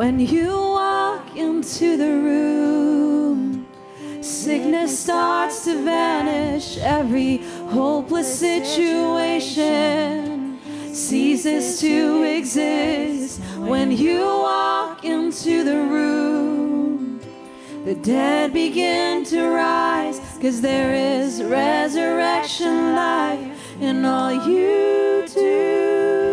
When you walk into the room, sickness starts to vanish. Every hopeless situation ceases to exist. When you walk into the room, the dead begin to rise, 'cause there is resurrection life in all you do.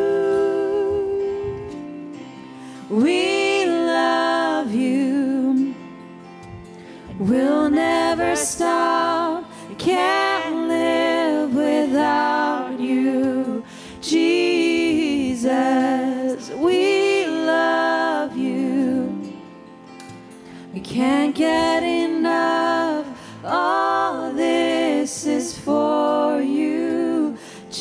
We love you. We'll never stop. Can't live without you. Jesus, we love you. We can't get enough. All this is for you.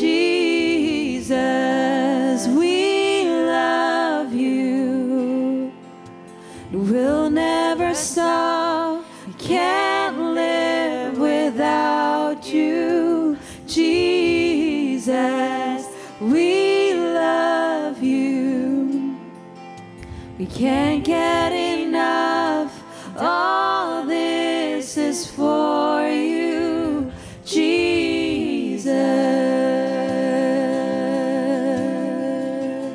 Jesus, we love you. We'll never stop. Can't live without you. Jesus, we love you. We can't get enough. All this is for you, Jesus.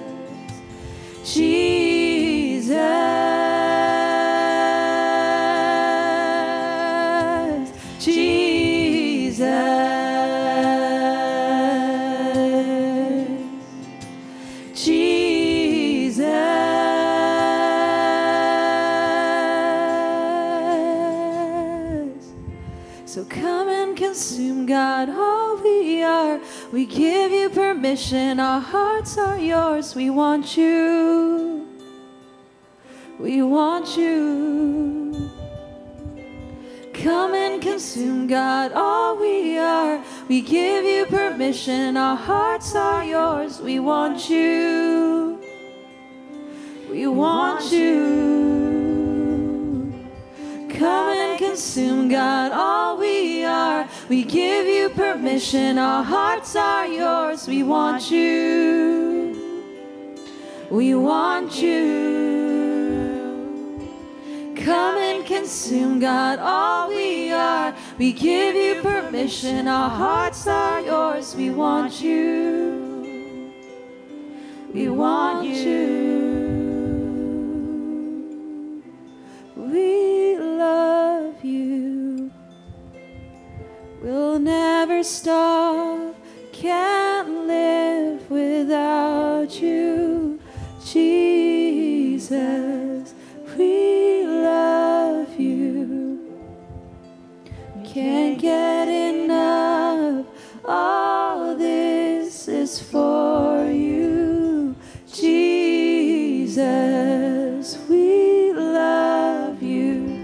Jesus. Jesus. Jesus. So come and consume, God, all we are. We give you permission. Our hearts are yours. We want you. We want you. Come and consume, God, all we are. We give you permission. Our hearts are yours. We want you. We want you. Come and consume, God, all we are. We give you permission. Our hearts are yours. We want you. We want you. Come and consume, God, all we are. We give you permission. Our hearts are yours. We want you. We want you. We love you. We'll never stop. Can't live without you. Jesus, we love you. Can't get enough. All this is for you. Jesus, we love you.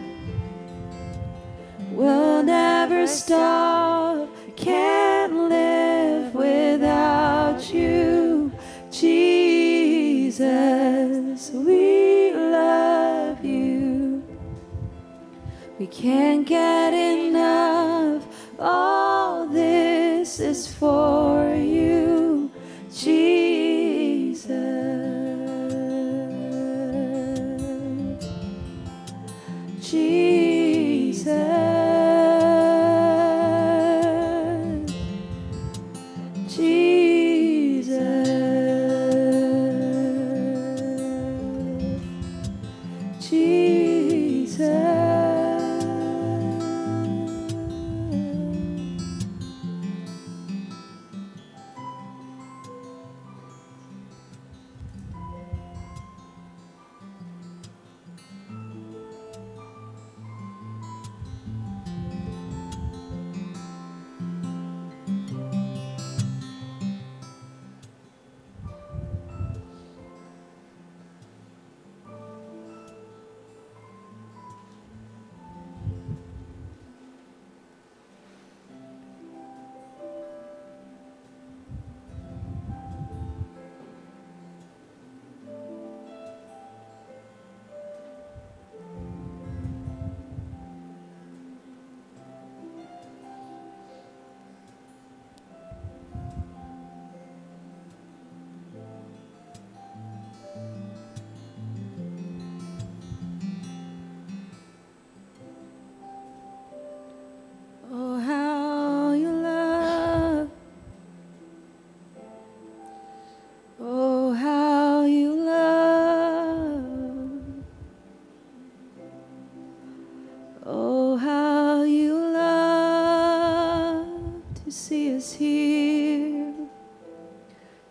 We'll never stop. Can't live without you. Jesus, we love you. We can't get enough. All this is for you, Jesus. Jesus.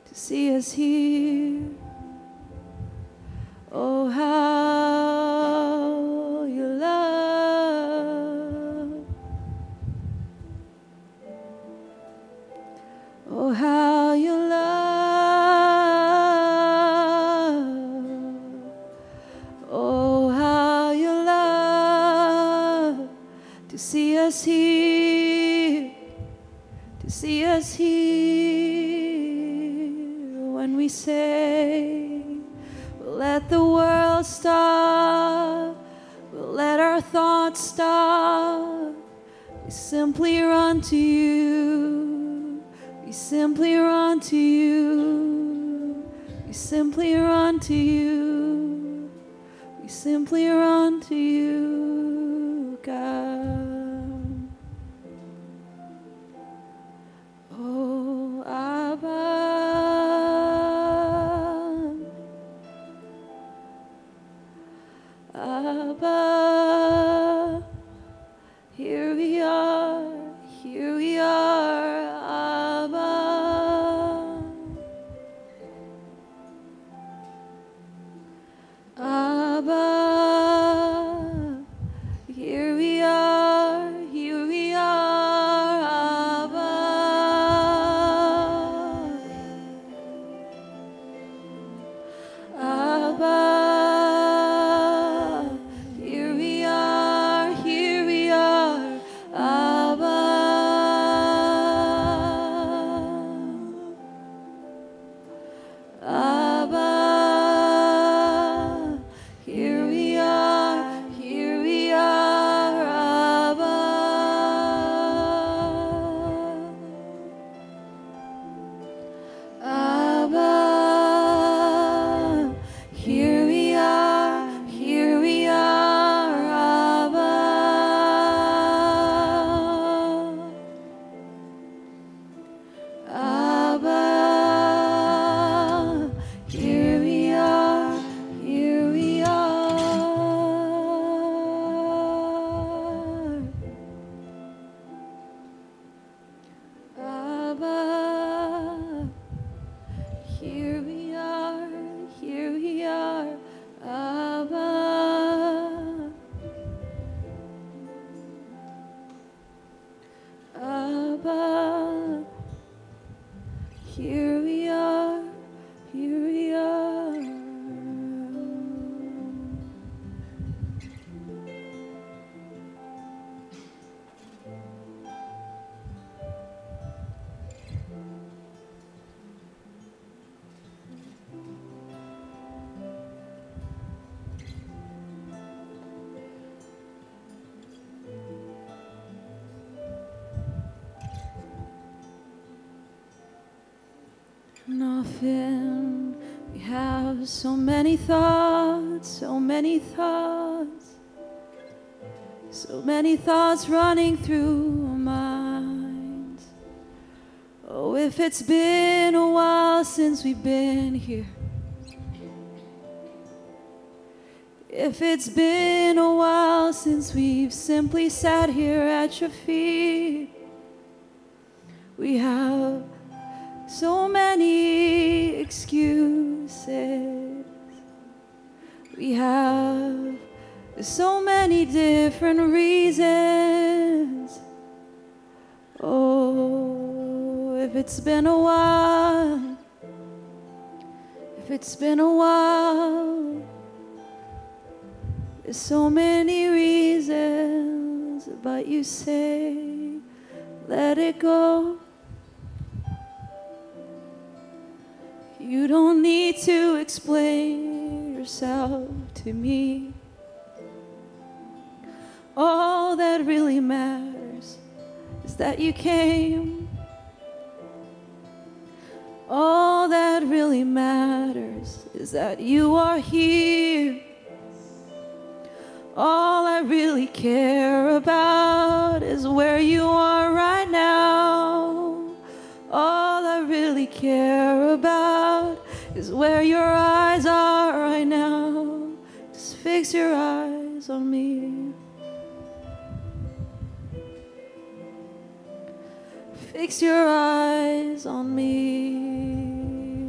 to see us here. Oh, how you love. Oh, how you love. Oh, how you love to see us here, to see us here. When we say, we'll let the world stop, we'll let our thoughts stop, we simply run to you, we simply run to you, we simply run to you, we simply run to you, God. Oh, Abba. Abba, here we are, Abba. Abba, here we are, Abba. Abba. And often we have so many thoughts, so many thoughts, so many thoughts running through our minds. Oh, if it's been a while since we've been here, if it's been a while since we've simply sat here at your feet, we have so many excuses. We have so many different reasons. Oh, if it's been a while, if it's been a while, there's so many reasons, but you say, let it go. You don't need to explain yourself to me. All that really matters is that you came. All that really matters is that you are here. All I really care about is where you are right now. All I really care about is where your eyes are right now. Just fix your eyes on me. Fix your eyes on me.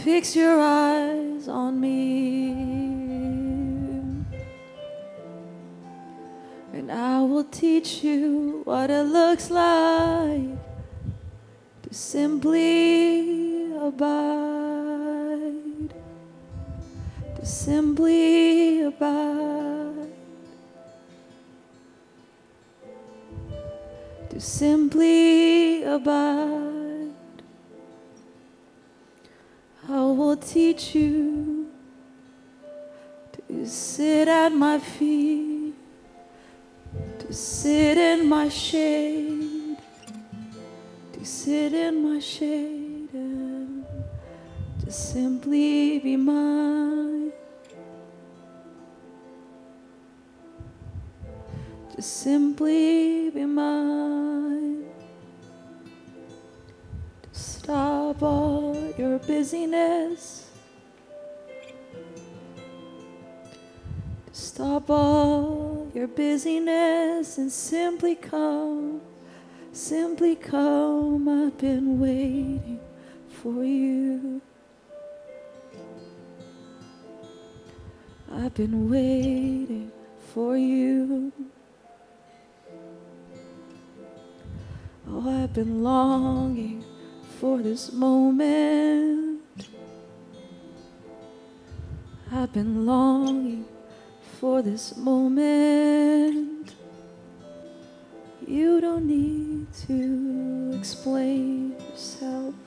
Fix your eyes on me, and I will teach you what it looks like to simply abide, to simply abide, to simply abide. I will teach you to sit at my feet, to sit in my shade, to sit in my shade, and to simply be mine, to simply be mine. Stop all your busyness. Stop all your busyness and simply come. Simply come. I've been waiting for you. I've been waiting for you. Oh, I've been longing for this moment. I've been longing for this moment. You don't need to explain yourself.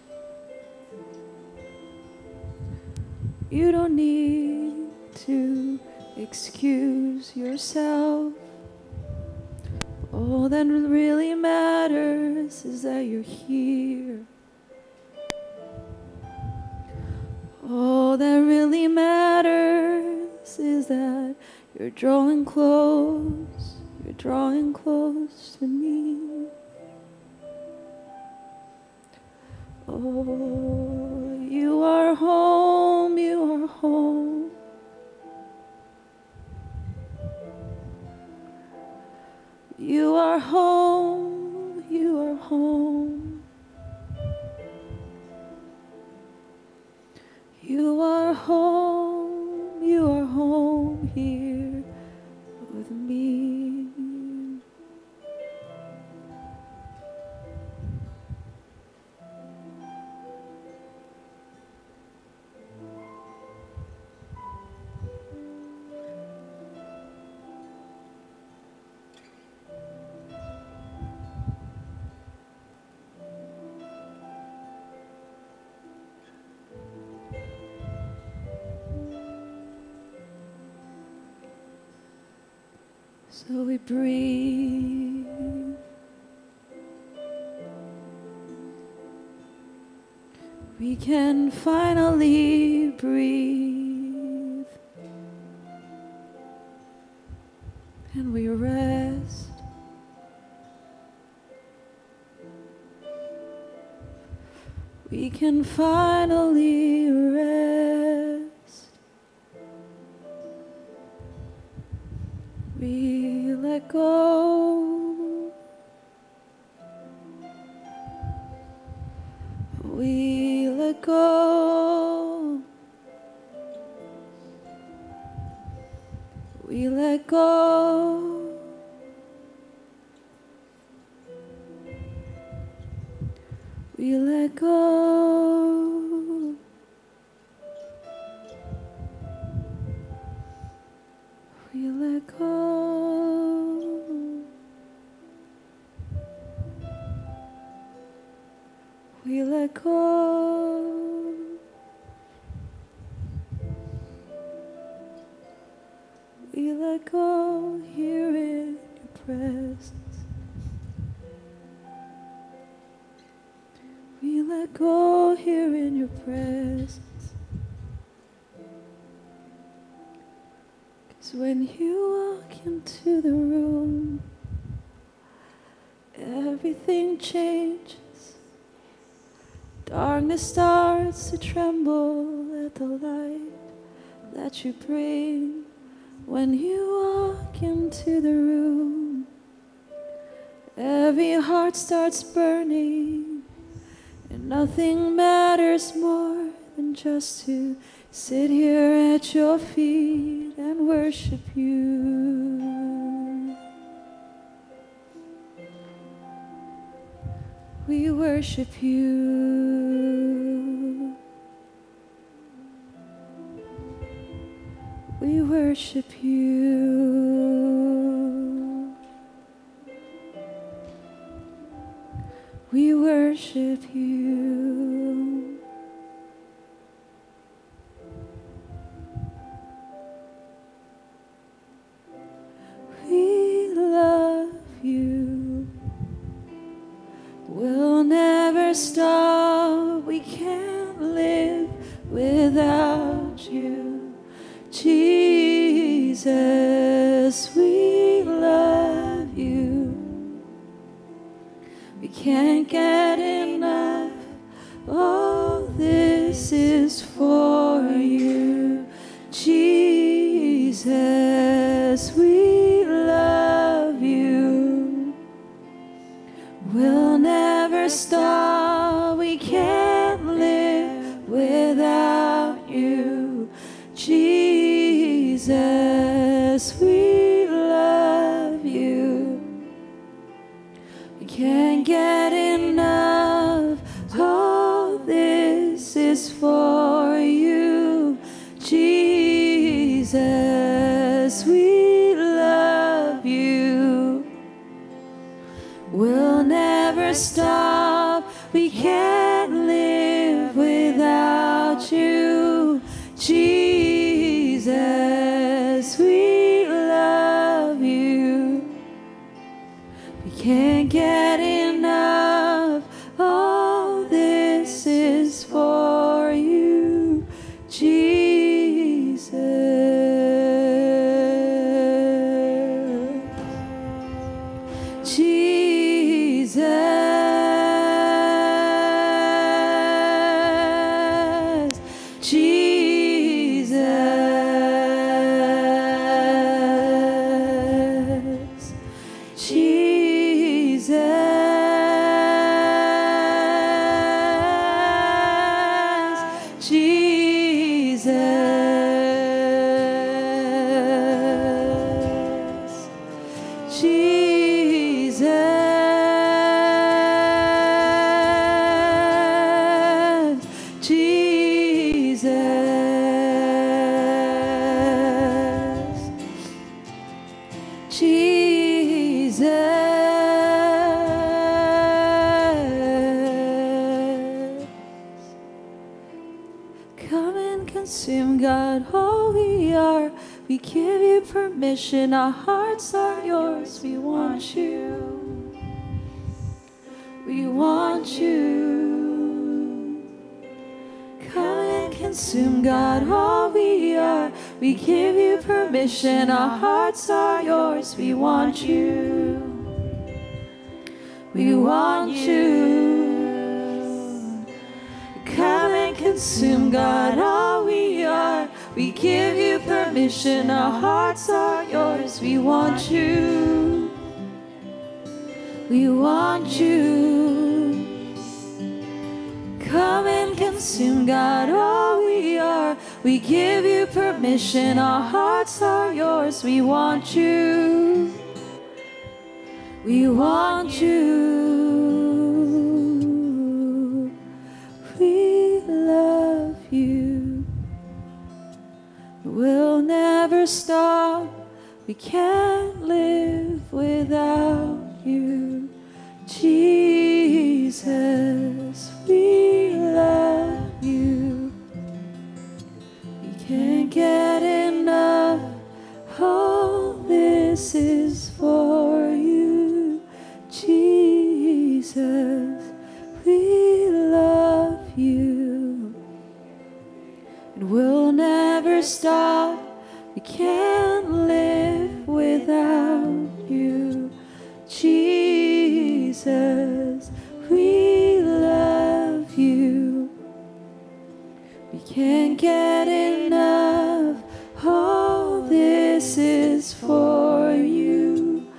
You don't need to excuse yourself. All that really matters is that you're here. All that really matters is that you're drawing close. You're drawing close to me. Oh, you are home. You are home. You are home, you are home. You are home here with me. So we breathe. We can finally breathe. And we rest. We can finally rest. We let go. We let go. We let go. We let go. We let go. We let go. We let go here in your presence. We let go here in your presence. 'Cause when you walk into the room, everything changes. Darkness starts to tremble at the light that you bring. When you walk into the room, every heart starts burning, and nothing matters more than just to sit here at your feet and worship you. We worship you. We worship you. We worship you. We love you. We'll never stop. We can't live without you. Jesus, we love you. We can't get enough. All this is for you. Jesus, we love you. We'll never stop. We can't live without you. Jesus, we love you. We can't get enough. All this is for you. Jesus, we love you. We'll never stop. We can't live without you. Jesus, we love you. We can't get enough. All this is for you, Jesus. Permission, our hearts are yours. We want you. We want you. Come and consume, God, all we are. We give you permission, our hearts are yours. We want you. We want you. Come and consume, God, all we are. We give you permission, our hearts are yours. We want you. We want you. Come and consume, God, all we are. We give you permission, our hearts are yours. We want you. We want you. We love you. We'll never stop. We can't live without you. Jesus, we love you. We can't get enough. All this is for you. Jesus, we love you. And we'll never stop. We can't live without you. Jesus, we love you. We can't get enough. All this is for you.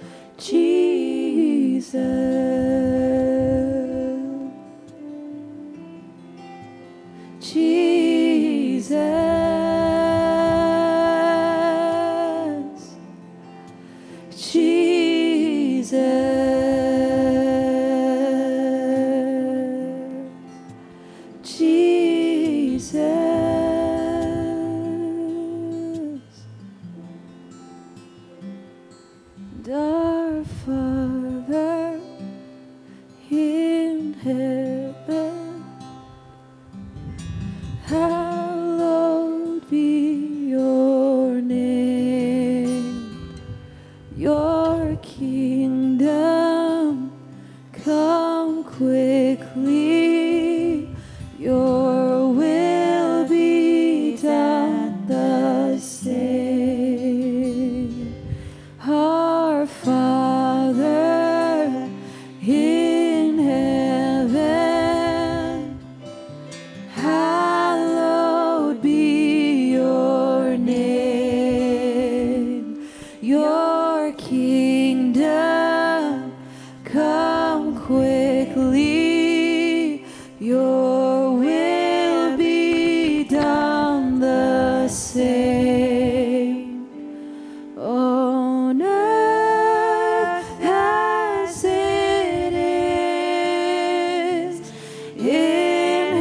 our Father in heaven, hallowed be your name. Your kingdom come quickly. Your will be done the same. Our Father in heaven, hallowed be your name. Your kingdom come quickly. Your will be done the same on earth as it is in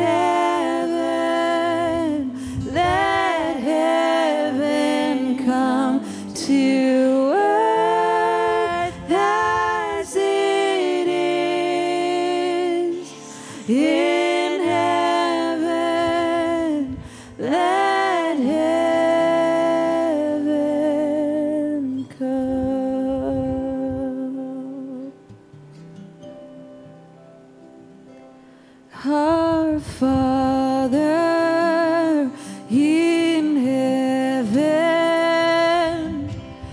heaven. Let heaven come to earth as it is in heaven. Let heaven come. Our Father in heaven,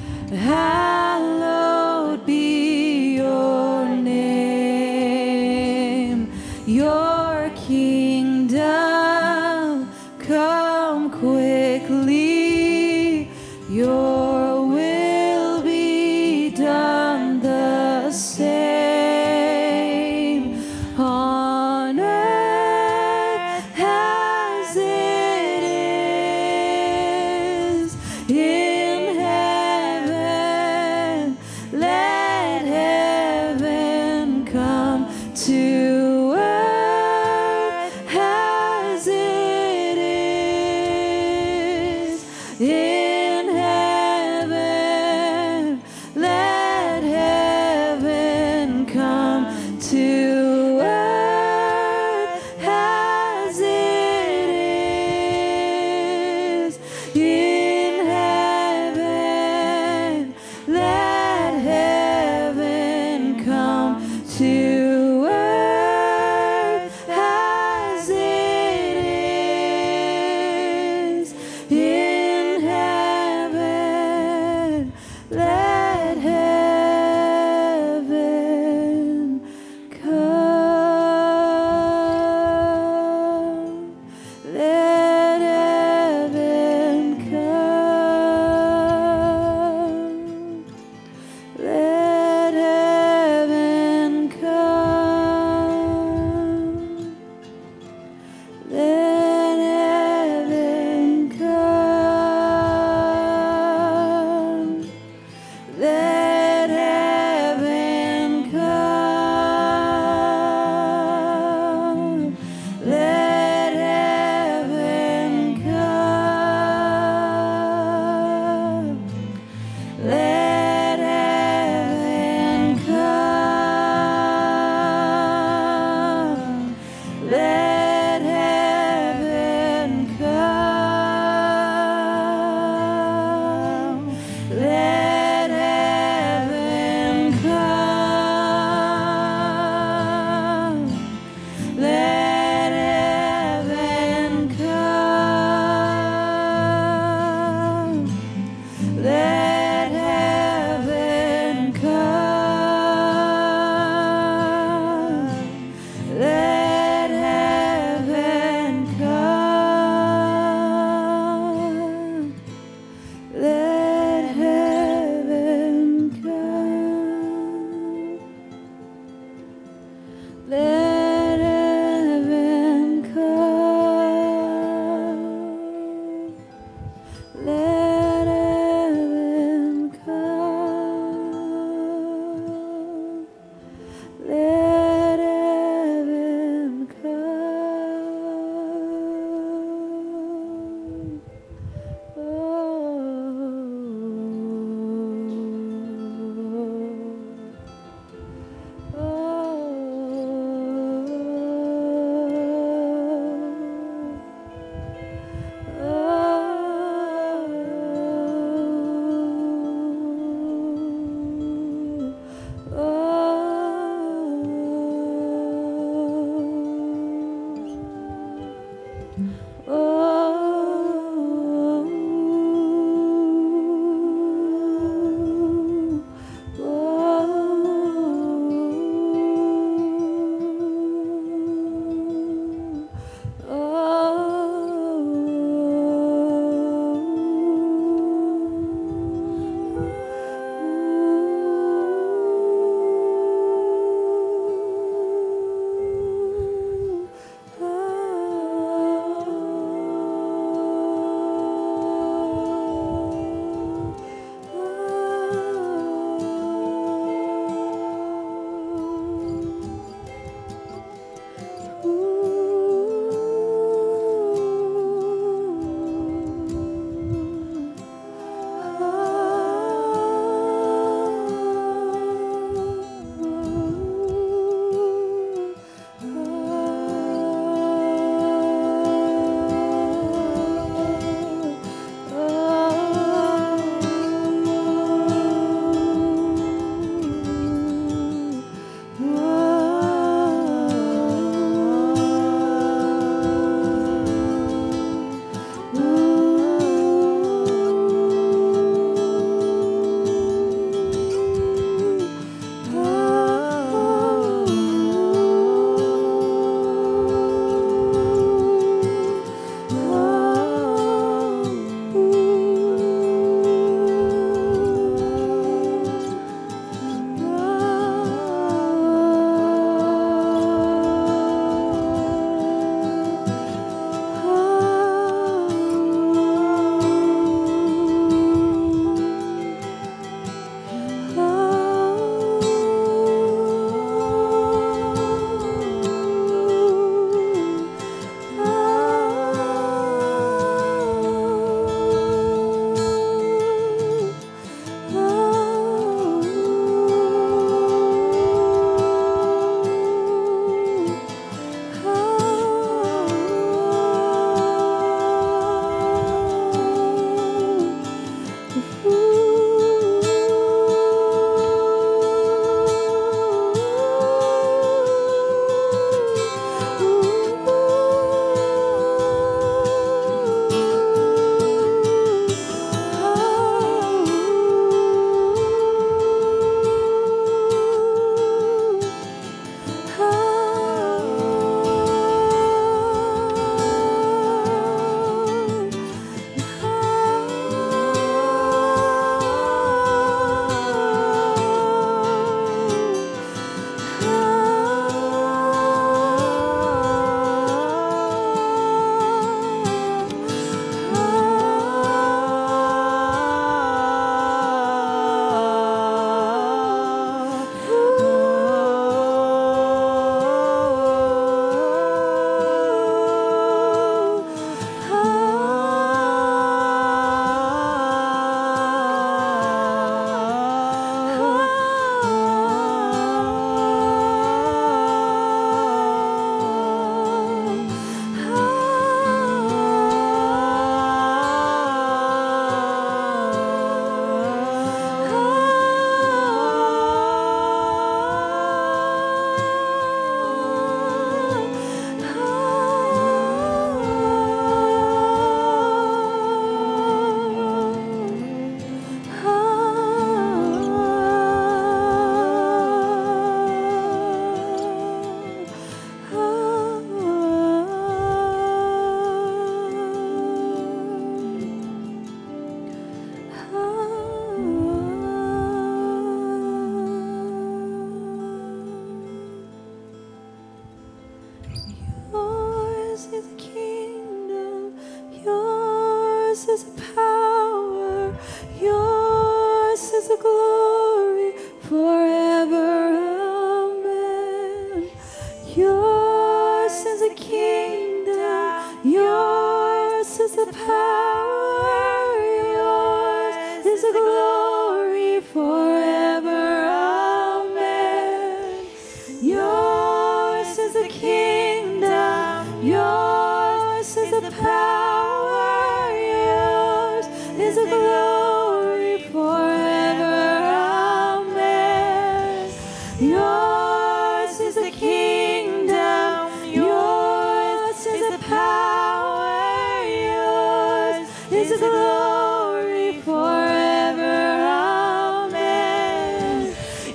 hallowed be your name. Your kingdom come quickly. Your will be done the same on earth as it is in heaven.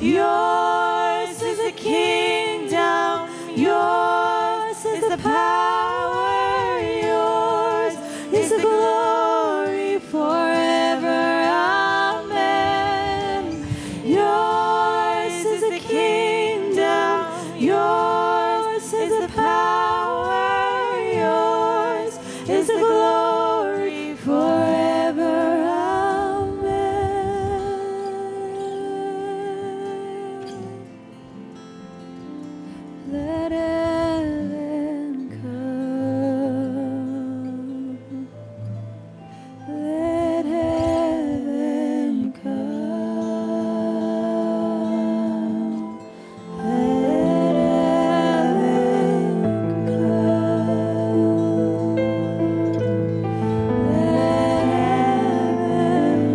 Yours is the kingdom, yours is the power, yours is the glory forever. Amen. Yours is the kingdom, yours is the power, yours is the glory forever. Let heaven come. Let heaven come. Let heaven come. Let heaven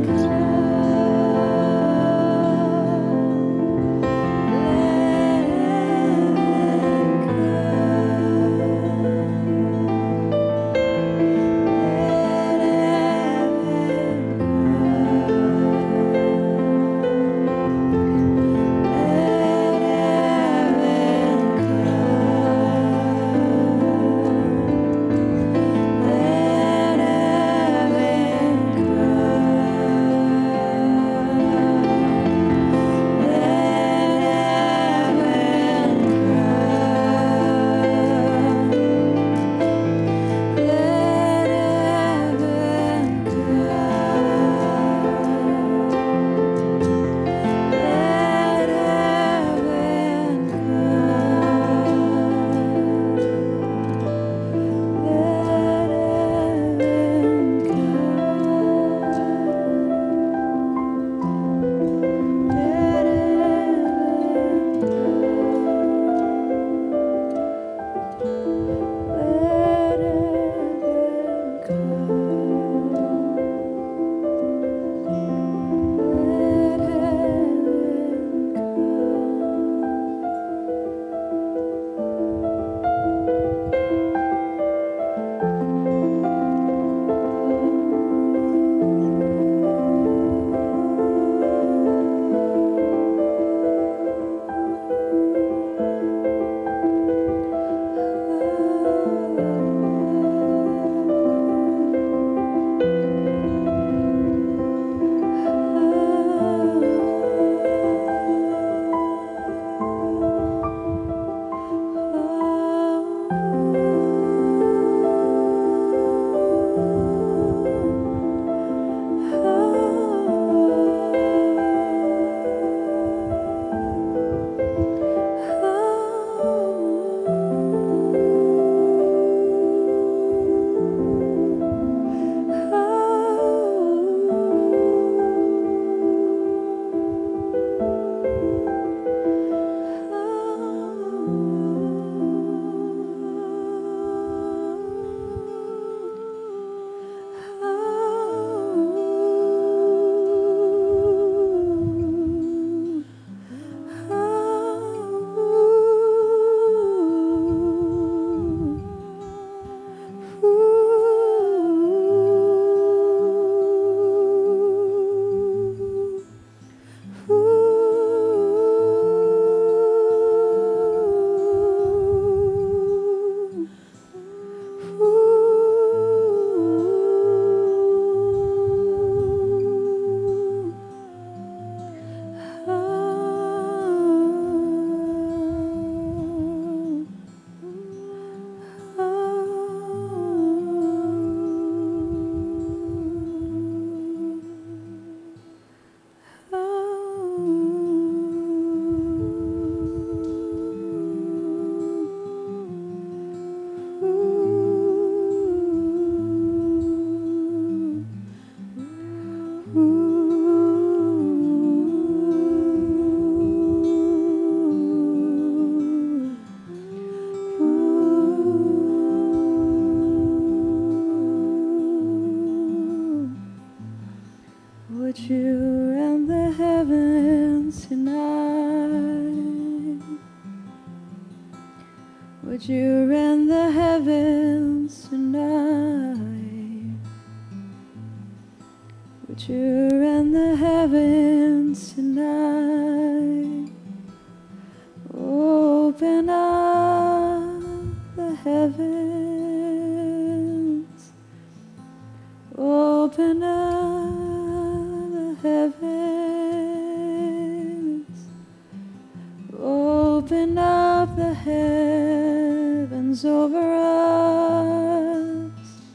Would you rend the heavens tonight? Would you rend the heavens tonight? Would you rend the heavens tonight? Open up the heavens. Open up the heavens. Open up the heavens over us.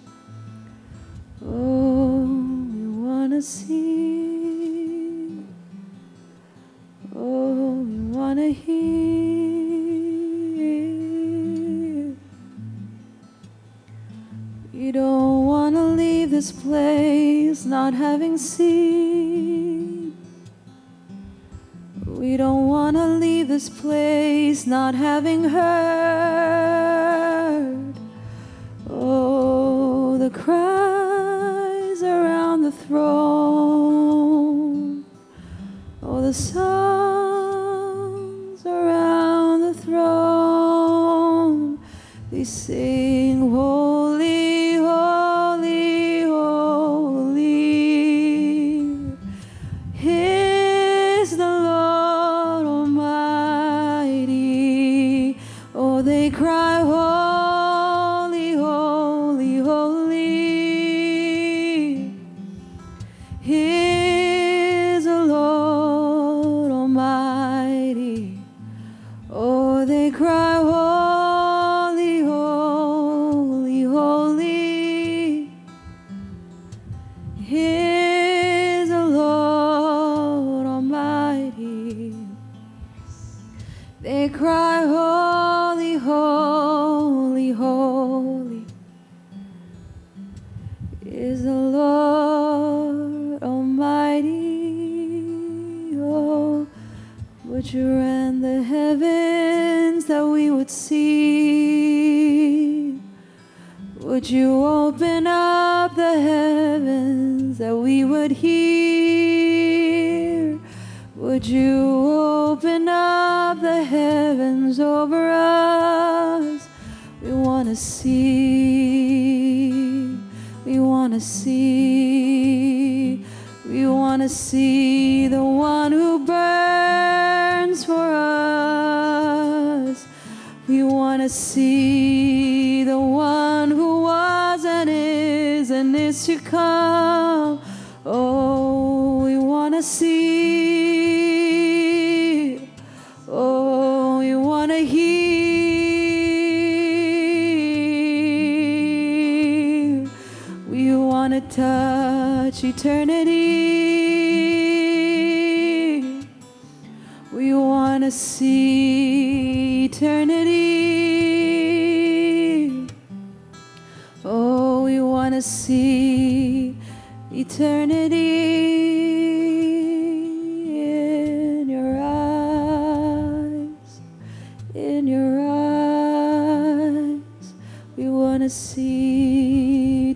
Oh, we want to see. Oh, we want to hear. We don't want to leave this place not having seen. We don't want to leave this place not having heard. Oh, the cries around the throne. Oh, the songs around the throne. They sing, holy, holy, holy is the Lord Almighty. Oh, they cry, holy, holy, holy is the Lord Almighty. Oh, they cry, holy, holy, holy is the Lord Almighty. They cry, holy, holy, holy is the Lord Almighty. Oh, would you rend the heavens that we would see? Would you open up the heavens that we would hear? Would you open up the heavens over us? We want to see. We want to see. We want to see the one who burns for us. We want to see the one who was and is to come. Oh, we want to see. Oh, we want to hear. We want to touch eternity. We want to see eternity. Oh, we want to see eternity in your eyes, in your eyes. We want to see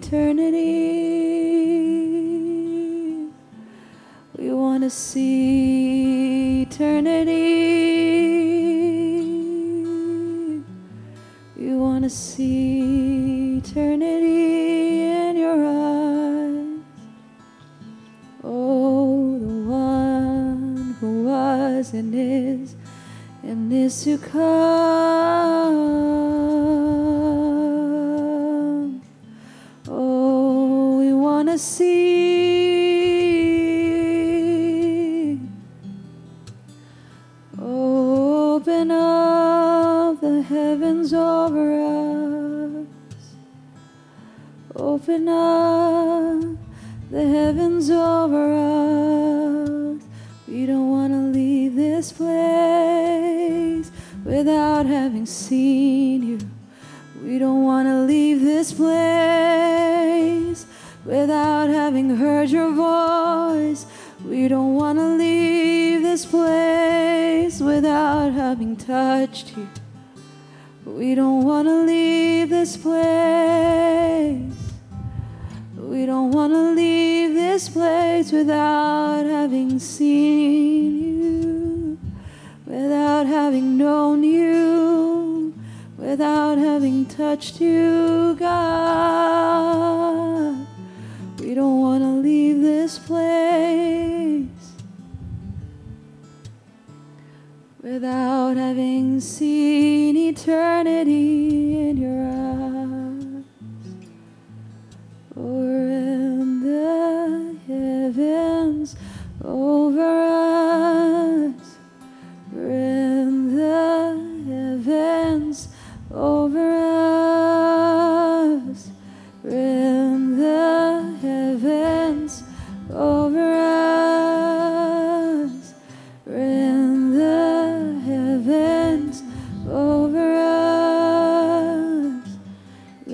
eternity. We want to see eternity. We want to see eternity in your eyes. Oh, the one who was and is to come. Oh, we want to see. Open up the heavens over us. Open up the heavens over us. We don't want to leave this place without having seen you. We don't want to leave this place without having heard your voice. We don't want to leave this place without having touched you. We don't want to leave this place. We don't want to leave this place without having seen you, without having known you, without having touched you, God. We don't want to leave this place without having seen eternity in your eyes. For in the heavens over us, for in the heavens over us, for in the heavens over us, for in the heavens over us,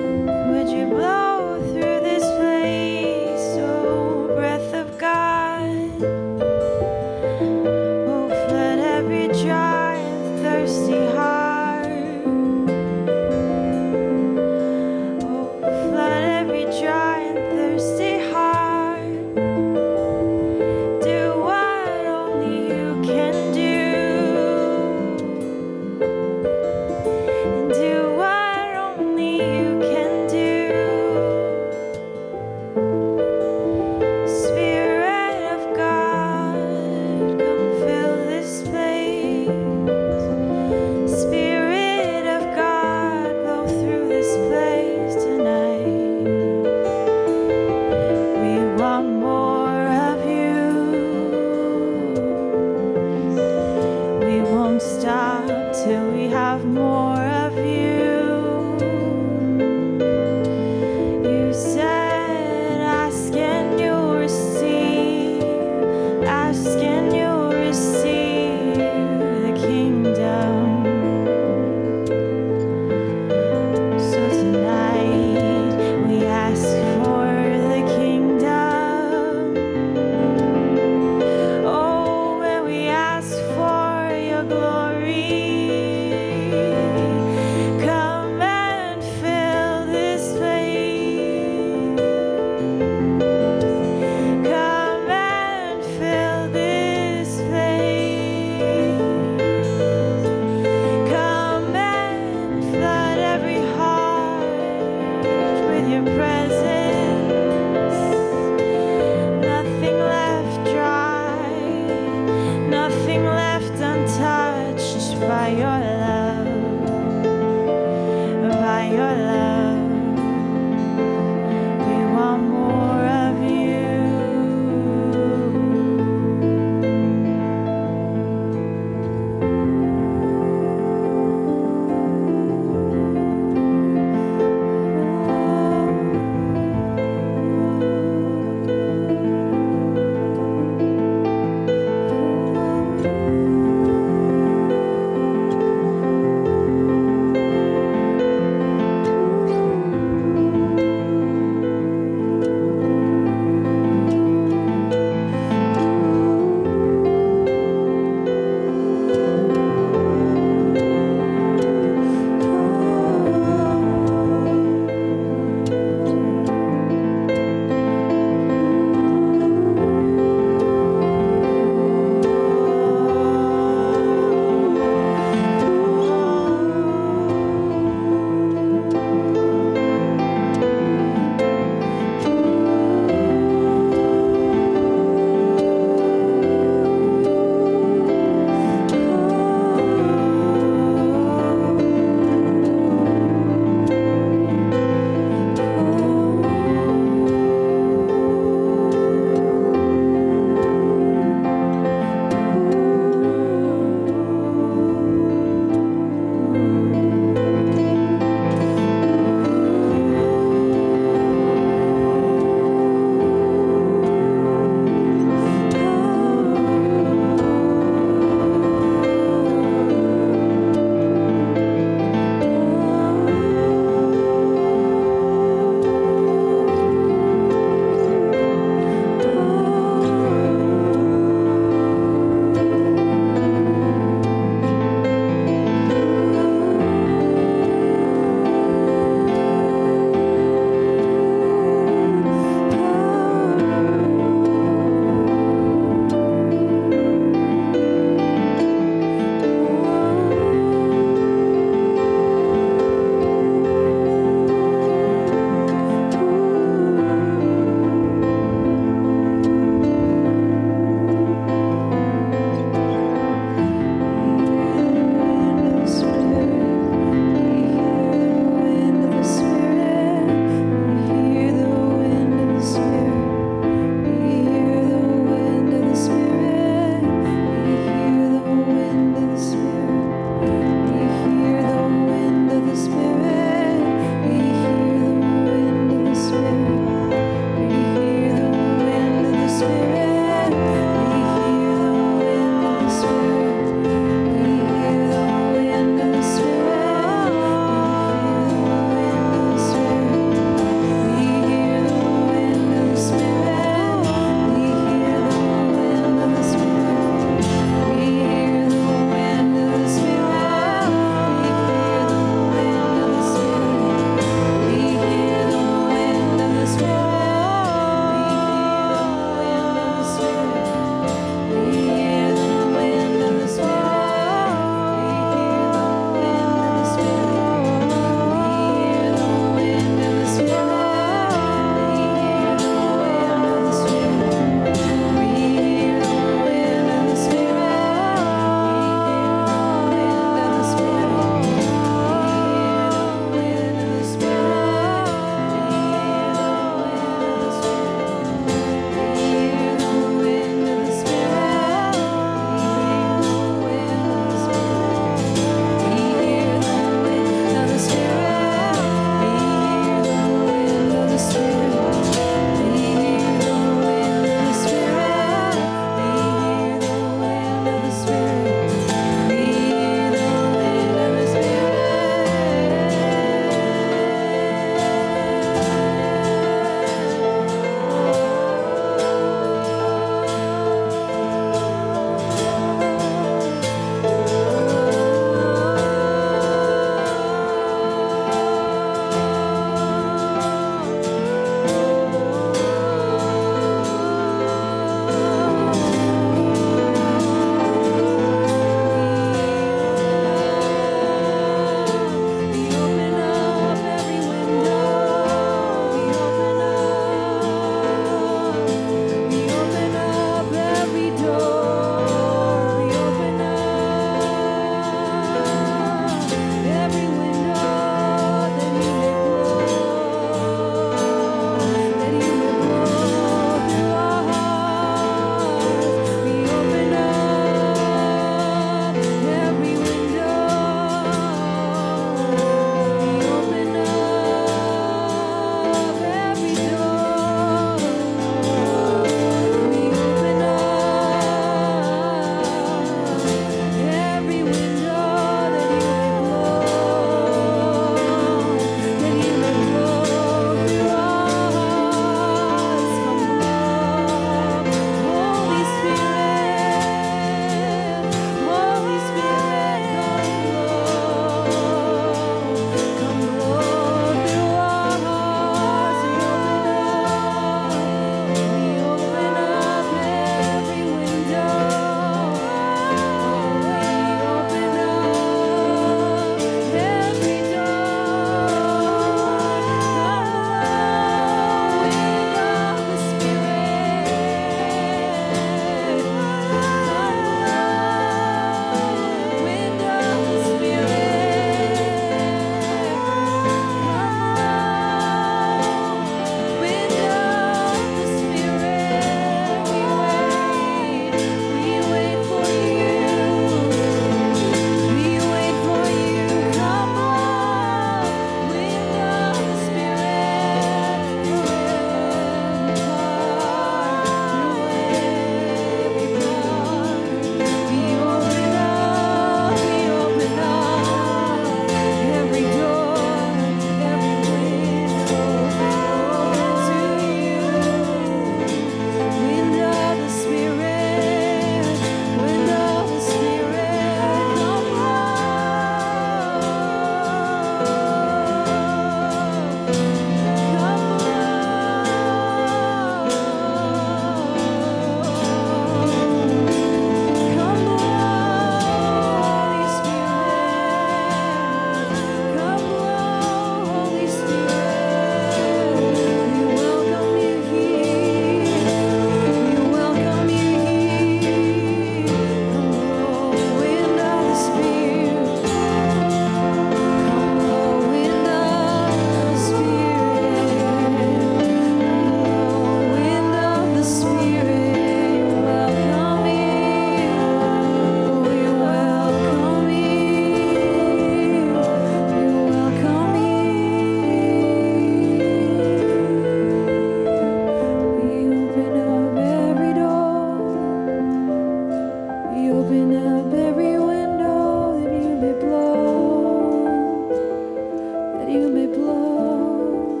open up every window that you may blow, that you may blow,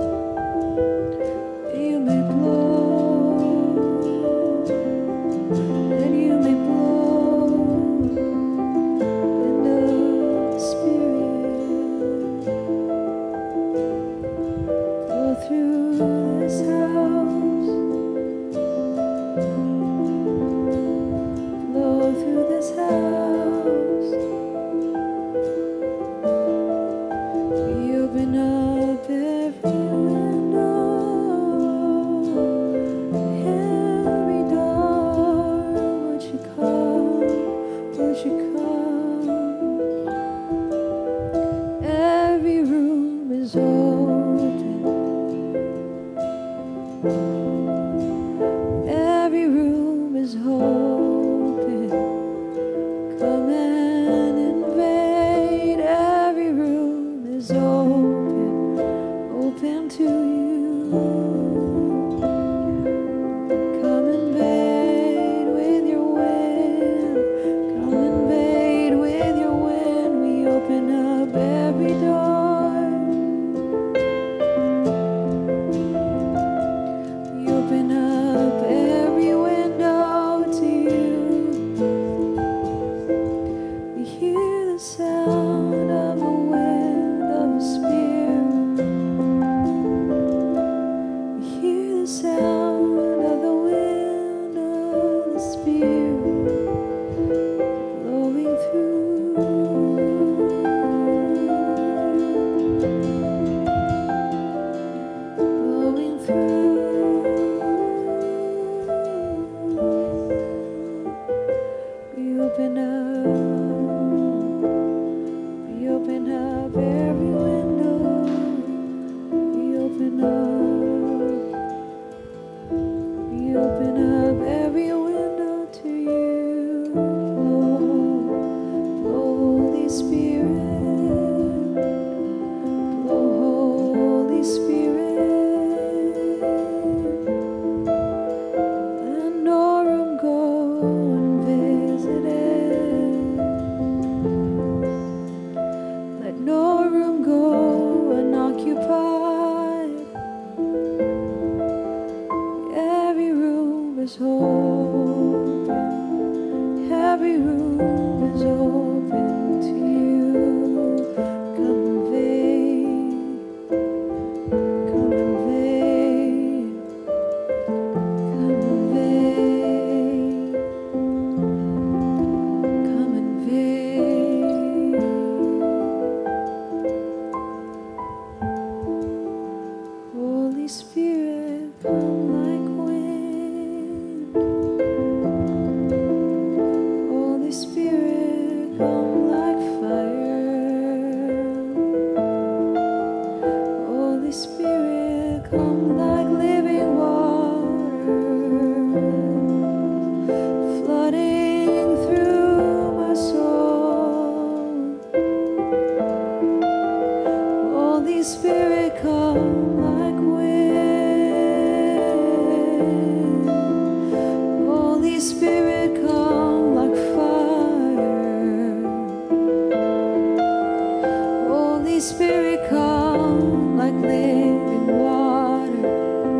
that you may blow, that you may blow in the Spirit. Blow through this house, blow through this house. We open up every window, every door. Won't you come? Won't you come? Every room is open. Every room is open. Come and invade. Every room is open, open to you. Come invade with your wind. Come invade with your wind. We open up every door. We open up every window to you. We hear the sound of a wind, of a spirit. We hear the sound of the wind of the Spirit blowing through, blowing through. We open up every window. We open up every window to you. Blow, Holy Spirit. Blow, Holy Spirit. Let no room go unvisited. Let no room go unoccupied. Every room is open. Every room is open to you. Come invade. Come invade. Come invade. Come invade. Holy Spirit, come like wind. Holy Spirit, come like fire. Holy Spirit, come like living water, flooding through my soul. Holy Spirit, come like wind. Holy Spirit, come like fire. Holy Spirit, come like living water,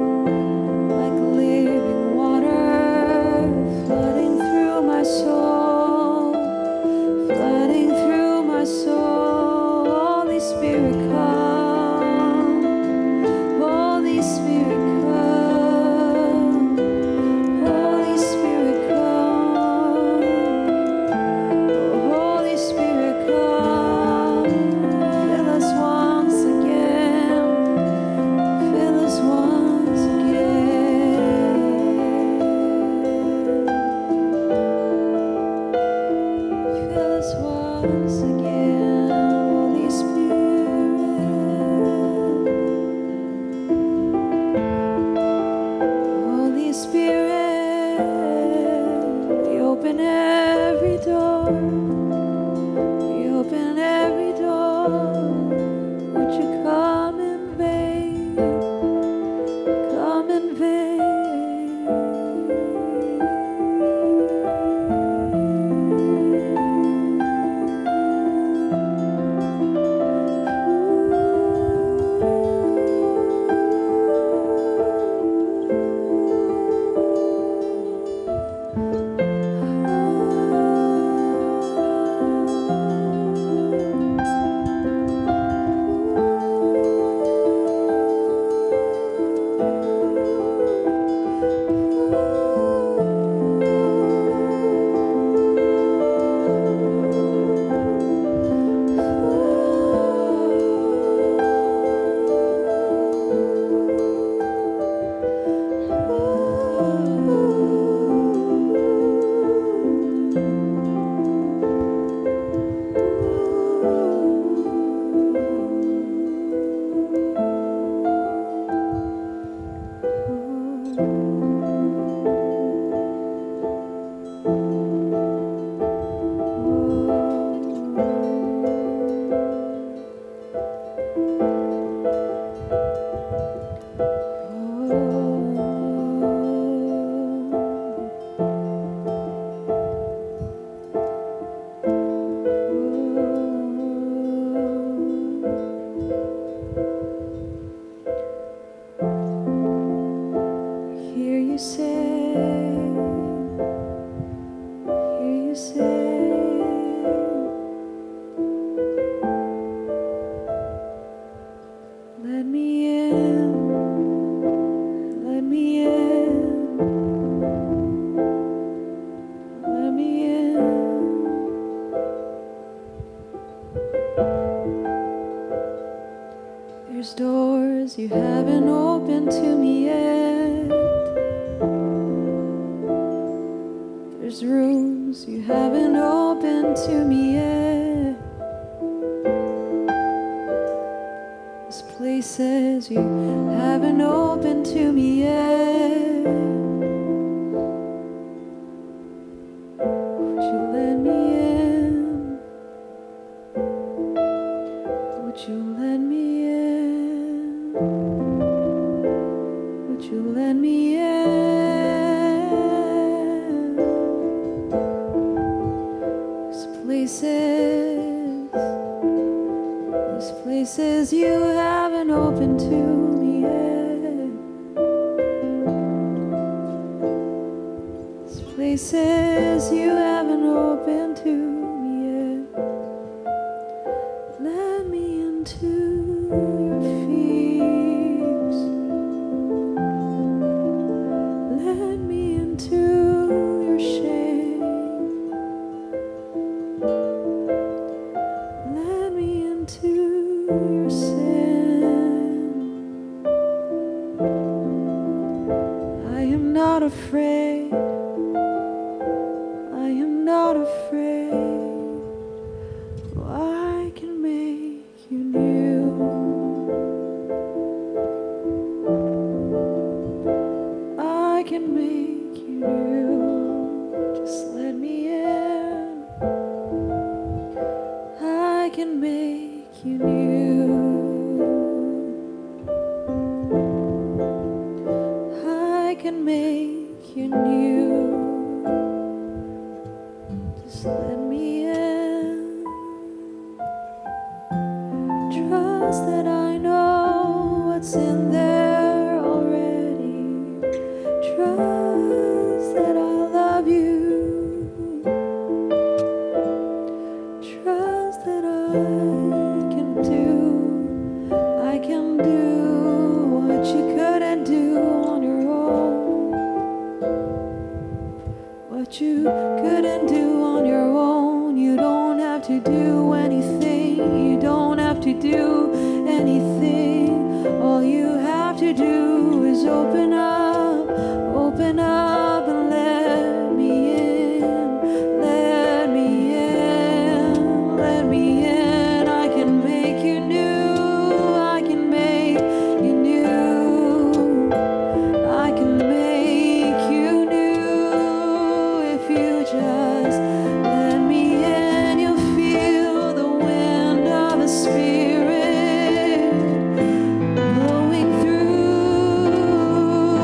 flooding through my soul, flooding through my soul. Holy Spirit, come. Holy Spirit, come. Holy Spirit, come. Oh, Holy Spirit, come. Fill us once again. Fill us once again. Fill us once again, Holy Spirit. Holy Spirit, we open every door. We open every door. Would you come invade? Come invade. You haven't opened to me yet. There's rooms you haven't opened to me yet. There's places you haven't opened to me yet. Would you let me in? Would you let me in? Would you let me in? There's places you haven't opened to me yet. There's places you haven't opened to me yet. Let me into your fears. Let me into your shame. Let me into your sin. I am not afraid. I am not afraid. Oh, I can make you new. I can make you new. Just let me in. I can make you new. I can make you new. Just let me in. Trust that I know what's in there already. Trust that I love you. Trust that I can do what you couldn't do on your own. What you couldn't do on your own. You don't have to do anything. You don't have to do anything. All you have to do is open up and let me in. Let me in. Let me in. I can make you new. I can make you new. I can make you new if you just let me in. You'll feel the wind of a spirit blowing through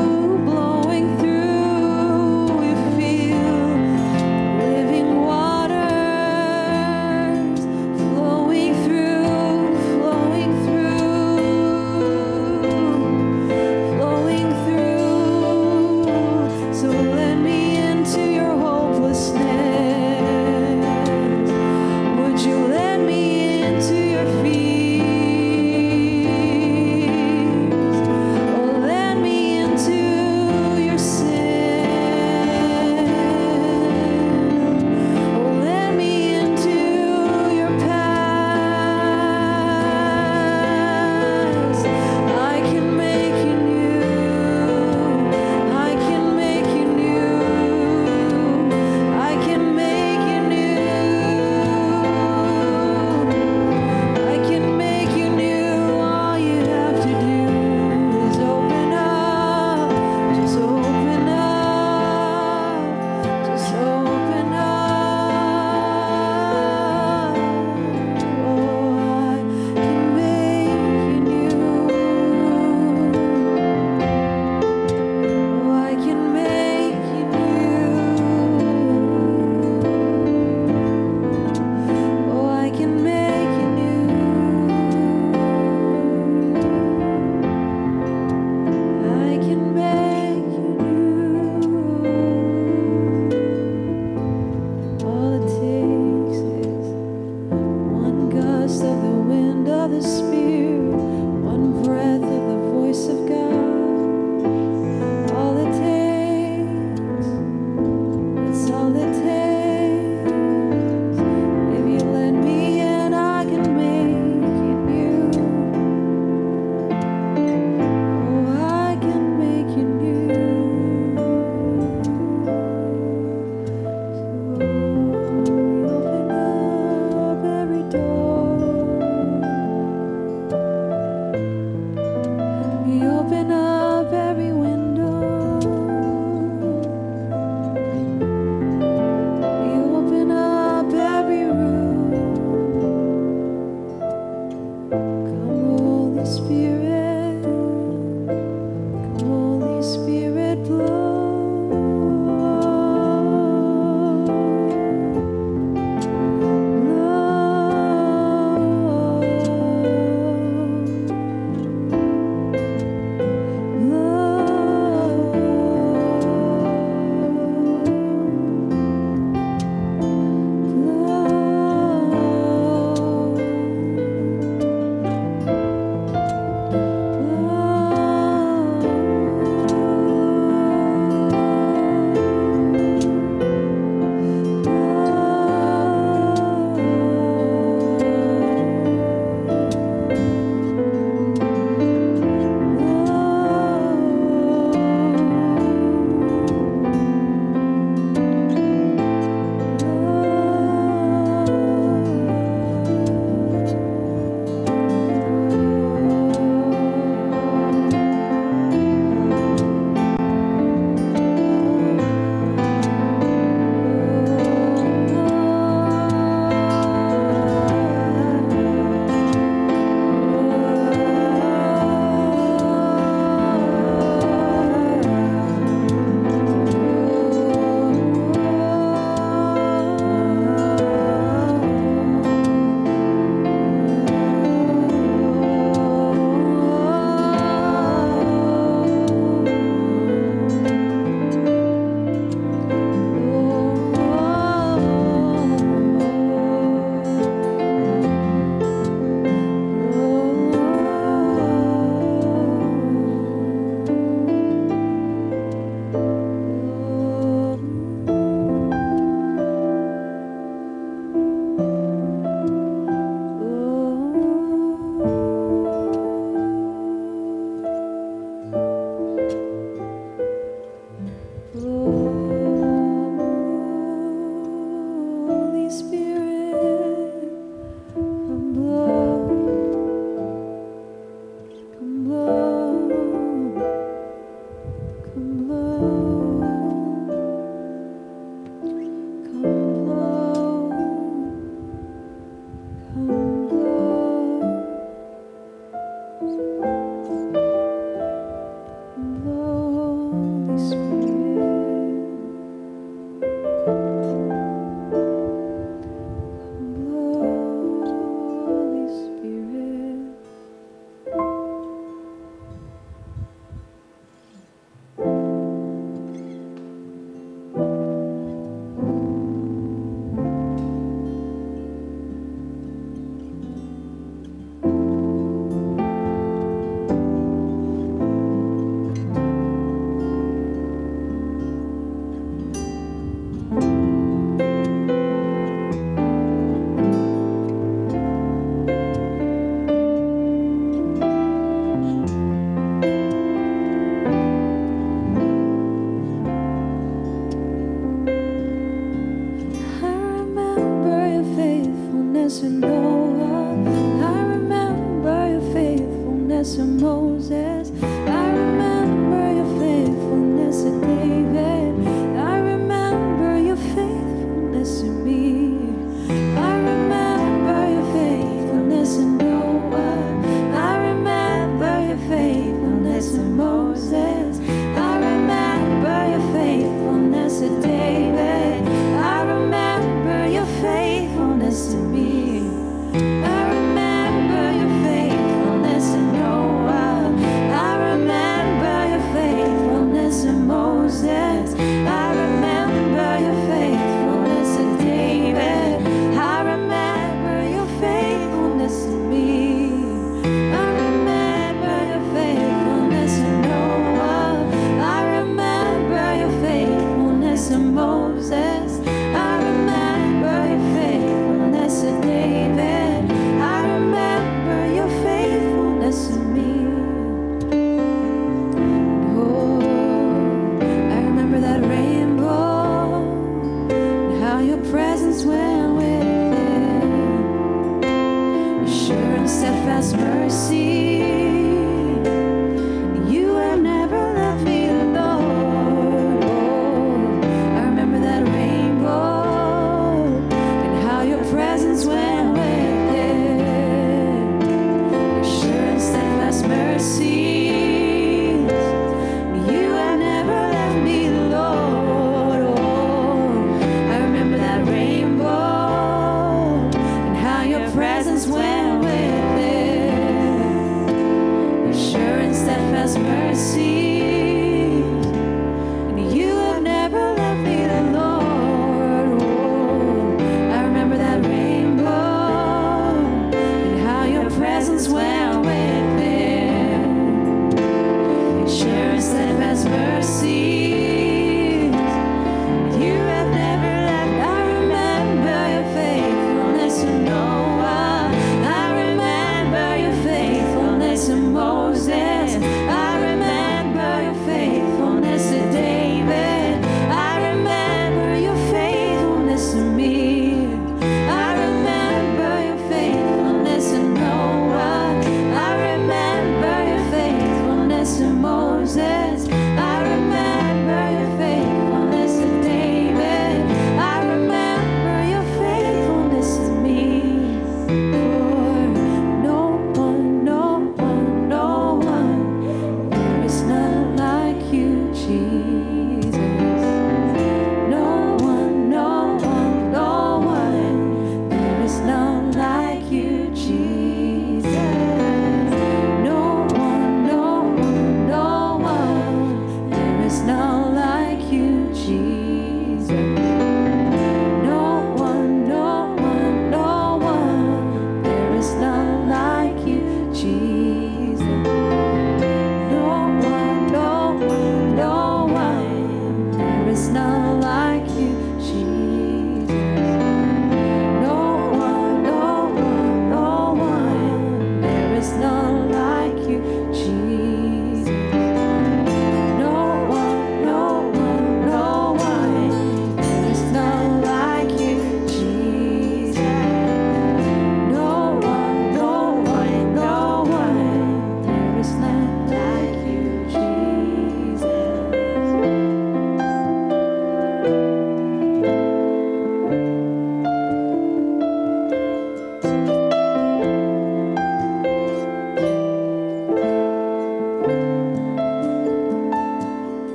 presence went with it.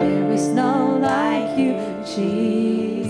there is none like you, Jesus.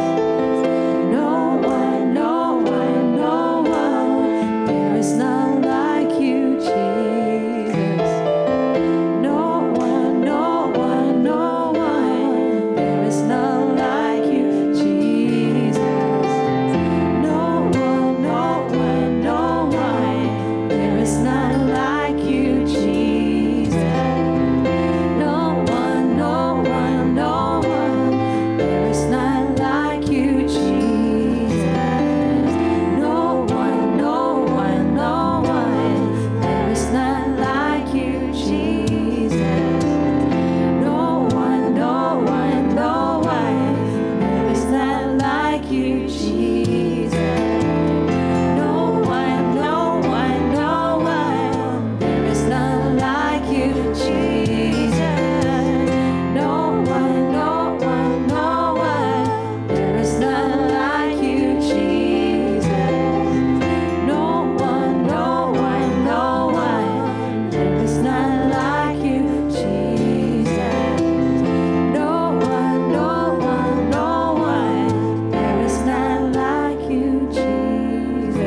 No one, no one, no one, there is none like you, Jesus. No one, no one, no one, there is none like you, Jesus. No one, no one, no one, there is none like you, Jesus. No one, no one, no one, there is none like you, Jesus. No one, no one, no one, there is none like you, Jesus. No one, no one, no one, there is none like you, Jesus. No one, no one, no one, there is none like you, Jesus. No one, no one, no one, there is none like you, Jesus. No one, no one, no one, there is none like you, Jesus. No one, no one, no one, there is none like you, Jesus.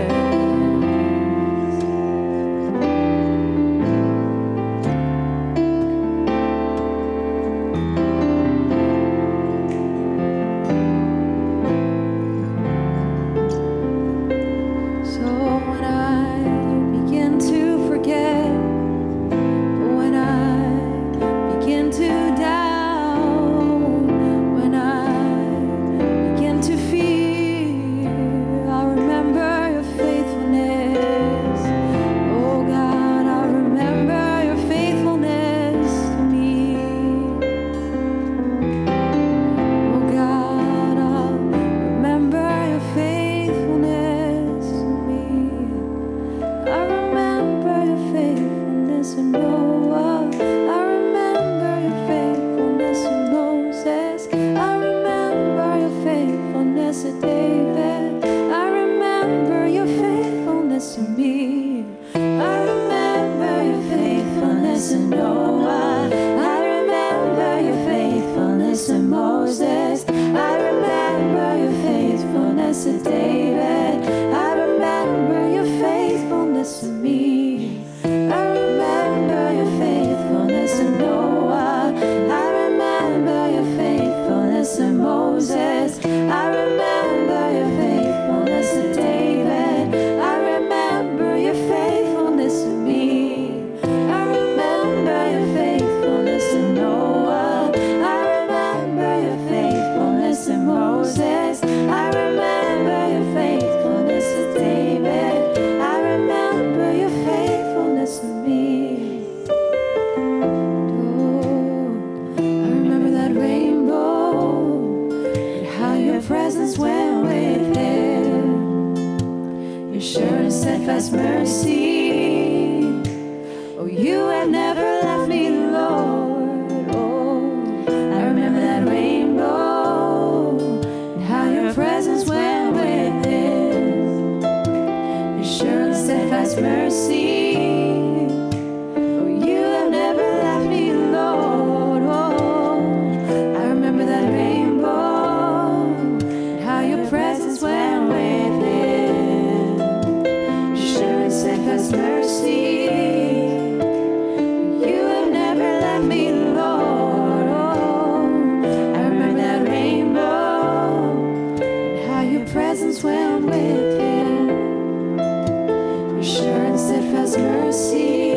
So when I begin to forget, when I begin to doubt, when I begin to fear, I'll remember your faithfulness. Oh God, I'll remember your faithfulness to me. Oh God, I'll remember your faithfulness to me. I remember your faithfulness in Noah. I remember your faithfulness in Moses. I remember your faithfulness in David. I remember your faithfulness to me. I remember your faithfulness in Noah. I remember your faithfulness in Moses. I remember your faithfulness to David. I remember your faithfulness to me. I remember your faithfulness in Noah. I remember your faithfulness in Moses. I remember your faithfulness to David. I remember your faithfulness to me. I remember your faithfulness in Noah. I remember your faithfulness in Moses. I remember your faithfulness to David. I remember your faithfulness to me. Oh, I remember that rainbow and how your presence went with it. Your sure and steadfast mercy. Oh, you have never left me, Lord. Oh, I remember that rainbow and how your presence went with it. Your sure and steadfast mercy. Oh, you have never left me, Lord. Oh, I remember that rainbow and how your presence went with it. Your sure and steadfast mercy. You have never left me, Lord. Oh, I remember that rainbow and how your presence went with it. Your sure and steadfast mercy.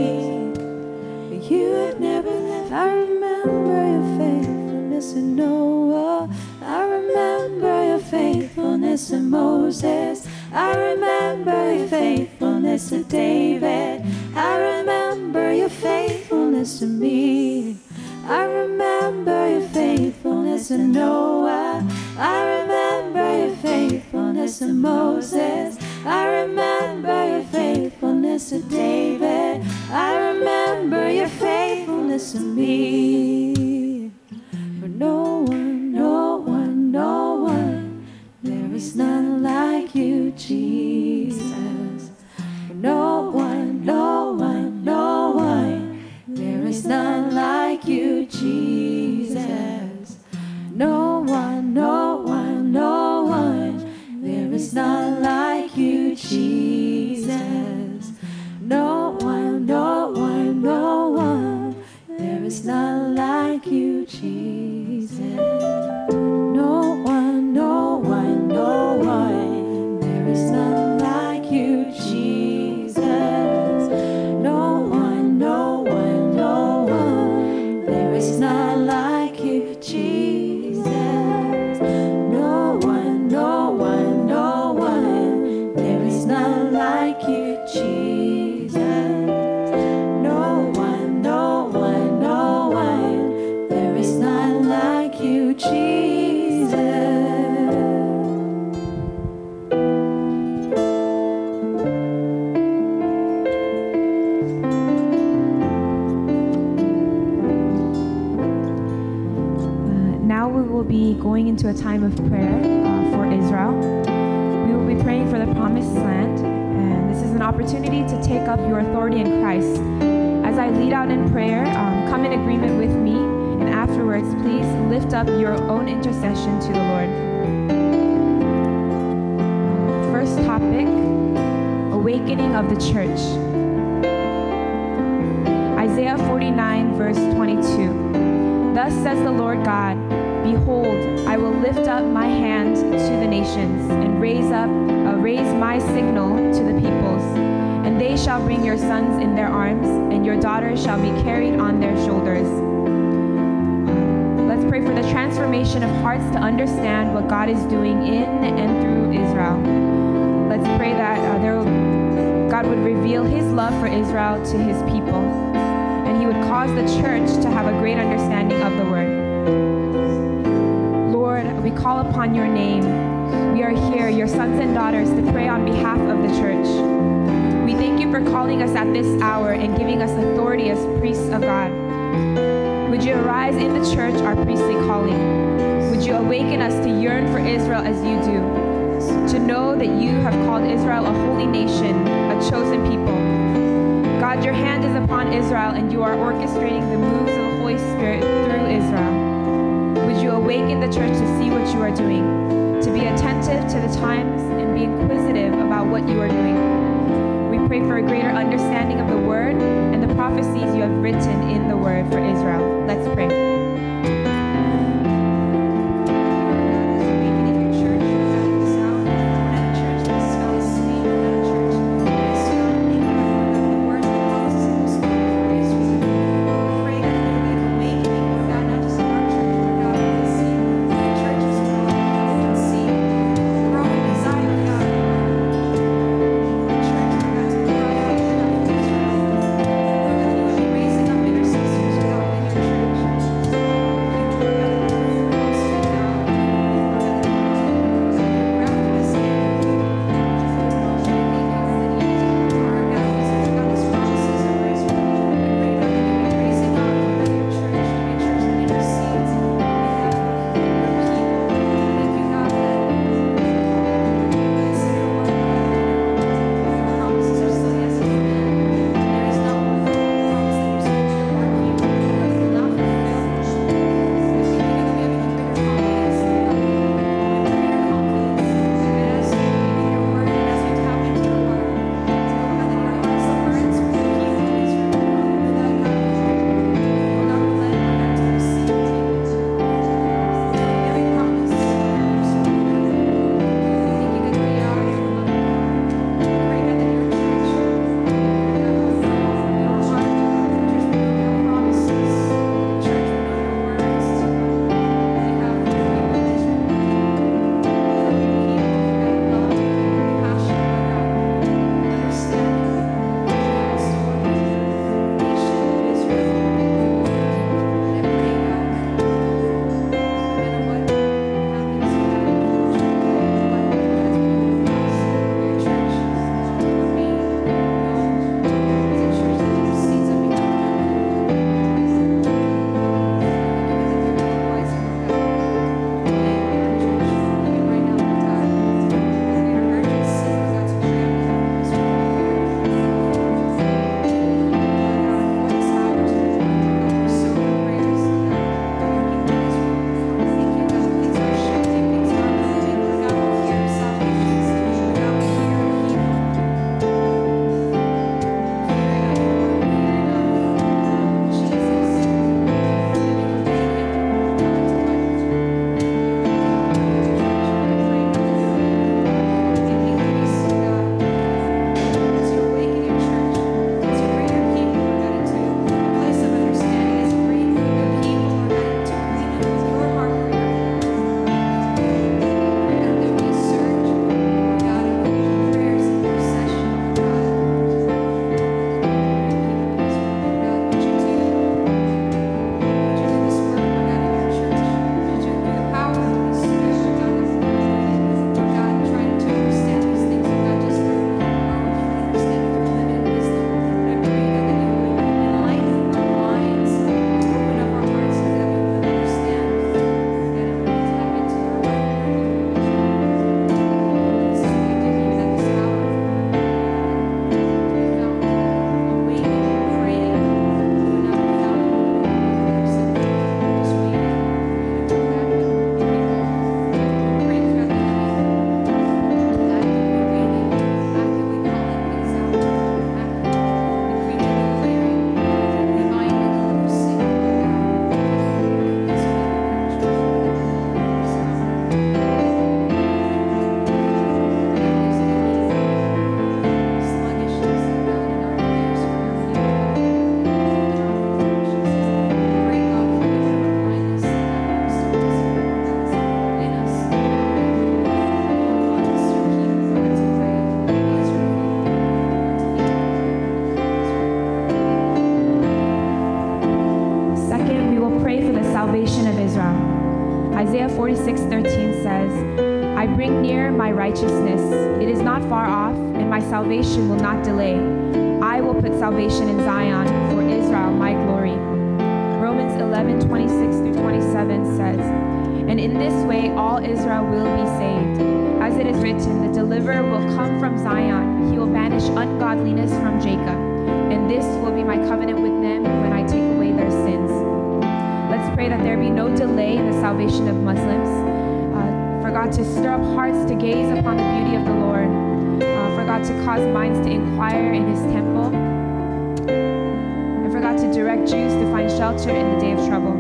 You have never left. I remember your faithfulness in Noah. I remember your faithfulness in Moses. I remember your faithfulness to David. I remember your faithfulness to me. I remember your faithfulness in Noah. I remember your faithfulness in Moses. I remember your faithfulness to David. I remember your faithfulness to me. For no one, no one, no one, there is none like you, Jesus. For no one, no one, no one, there is none like you, Jesus. you, Jesus. No one, no one, no one. There is none like you, Jesus. No one, no one, no one. There is none like you, Jesus. No one, no one, no one. There is none like you, Jesus. No one, no one, no one. There is none like you, Jesus. Now we will be going into a time of prayer for Israel. We will be praying for the promised land, and this is an opportunity to take up your authority in Christ. As I lead out in prayer, come in agreement with me, and afterwards, please lift up your own intercession to the Lord. First topic, awakening of the church. Isaiah 49, verse 22. Thus says the Lord God, behold, I will lift up my hand to the nations and raise my signal to the peoples, and they shall bring your sons in their arms, and your daughters shall be carried on their shoulders. Let's pray for the transformation of hearts to understand what God is doing in and through Israel. Let's pray that God would reveal his love for Israel to his people, and he would cause the church to have a great understanding of the word. Lord, we call upon your name. We are here, your sons and daughters, to pray on behalf of the church. We thank you for calling us at this hour and giving us authority as priests of God. Would you arise in the church our priestly calling? Would you awaken us to yearn for Israel as you do, to know that you have called Israel a holy nation, a chosen people. God, your hand is upon Israel, and you are orchestrating the moves of the Holy Spirit through Israel. Would you awaken the church to see what you are doing, to be attentive to the times and be inquisitive about what you are doing. We pray for a greater understanding of the word and the prophecies you have written in the word for Israel. Let's pray. Raising up intercessors, God, in your church. salvation of Israel. Isaiah 46:13 says, I bring near my righteousness. It is not far off, and my salvation will not delay. I will put salvation in Zion for Israel, my glory. Romans 11:26-27 says, and in this way all Israel will be saved. As it is written, the deliverer will come from Zion. He will banish ungodliness from Jacob. And this will be my covenant with them when I take away their sins. Let's pray that there be no delay in the salvation of Muslims. For God to stir up hearts to gaze upon the beauty of the Lord. For God to cause minds to inquire in his temple. And for God to direct Jews to find shelter in the day of trouble.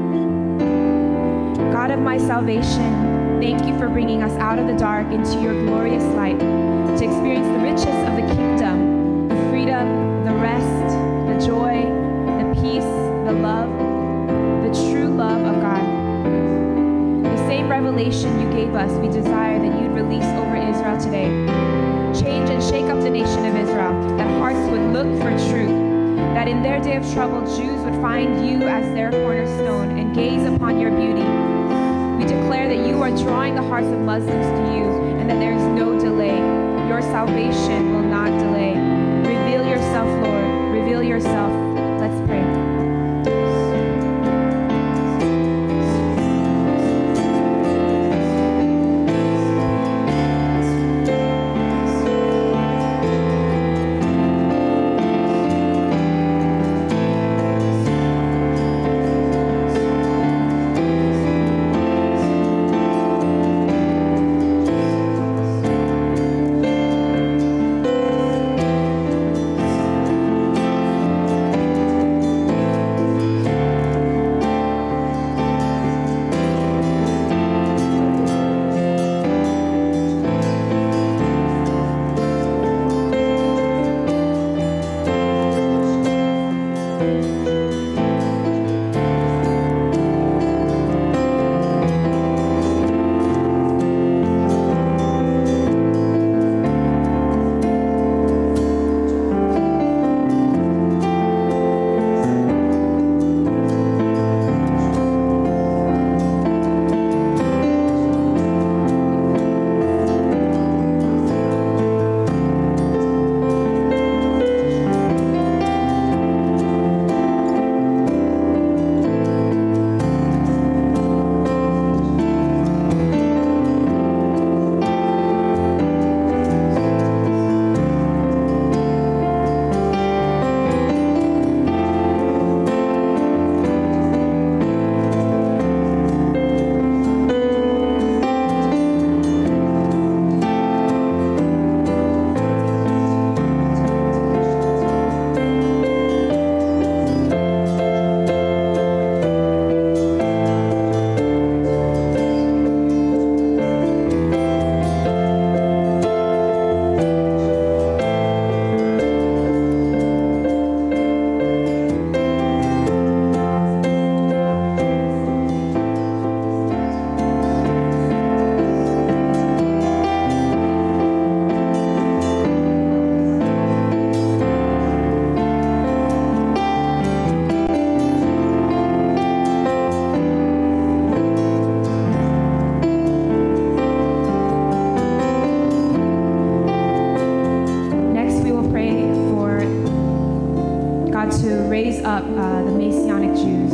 God of my salvation, thank you for bringing us out of the dark into your glorious light to experience the riches of the kingdom, the freedom, the rest, the joy, the peace, the love, the true love of God. The same revelation you gave us, we desire that you'd release over Israel today. Change and shake up the nation of Israel, that hearts would look for truth, that in their day of trouble, Jews would find you as their cornerstone and gaze upon your beauty. We declare that you are drawing the hearts of Muslims to you and that there is no delay. Your salvation will not delay. Reveal yourself, Lord. Reveal yourself. Let's pray. Up the Messianic Jews.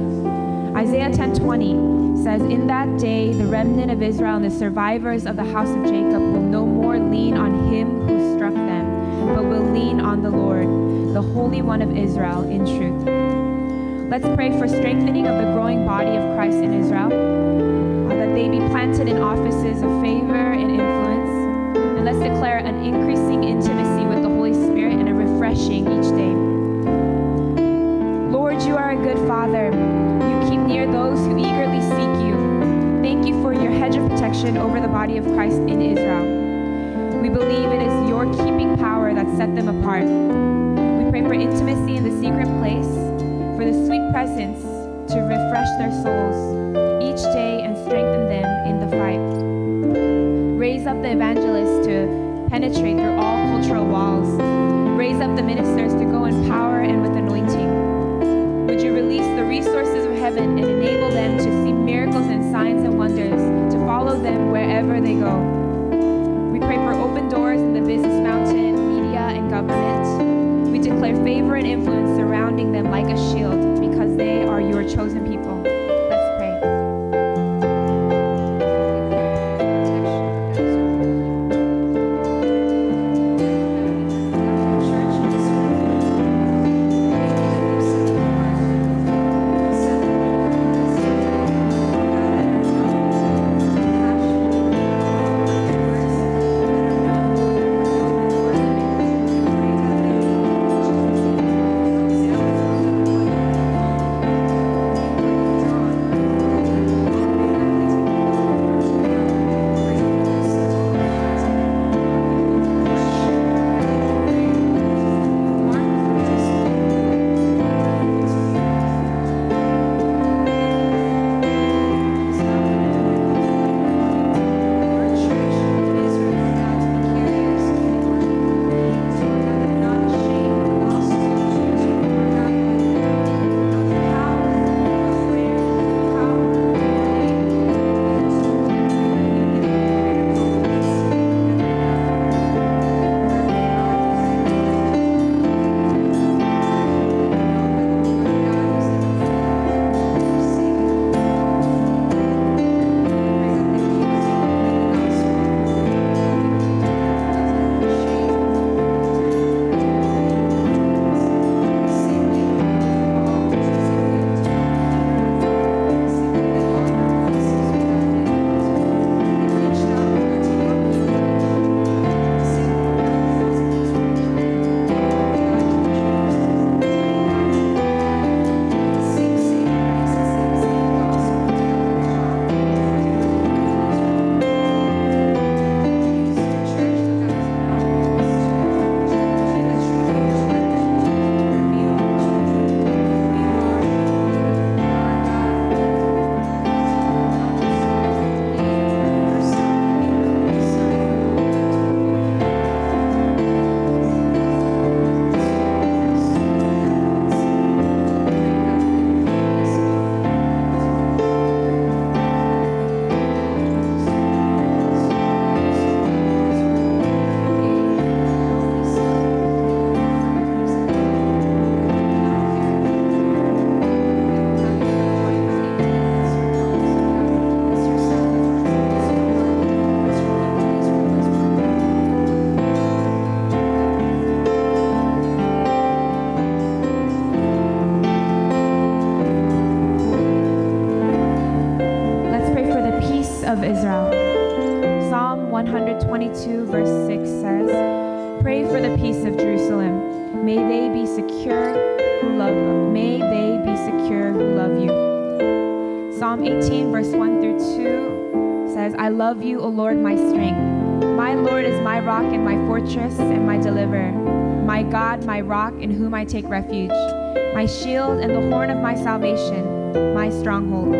Isaiah 10:20 says, in that day, the remnant of Israel and the survivors of the house of Jacob will no more lean on him who struck them, but will lean on the Lord, the Holy One of Israel, in truth. Let's pray for strengthening of the growing body of Christ in Israel, that they be planted in offices of favor and influence, and let's declare an increasing intimacy with the Holy Spirit and a refreshing each day. Lord, you are a good Father. You keep near those who eagerly seek you. Thank you for your hedge of protection over the body of Christ in Israel. We believe it is your keeping power that set them apart. We pray for intimacy in the secret place, for the sweet presence to refresh their souls each day and strengthen them in the fight. Raise up the evangelists to penetrate through all cultural walls. Raise up the ministers to go in power and with anointing. Would you release the resources of heaven and enable signs and wonders to follow them wherever they go. We pray for open doors in the business mountain, media, and government. We declare favor and influence surrounding them like a shield because they are your chosen people. Let's pray. Of Israel. Psalm 122 verse 6 says, "Pray for the peace of Jerusalem. May they be secure who love you. May they be secure who love you." Psalm 18 verse 1 through 2 says, "I love you, O Lord, my strength. My Lord is my rock and my fortress and my deliverer. My God, my rock in whom I take refuge. My shield and the horn of my salvation, my stronghold."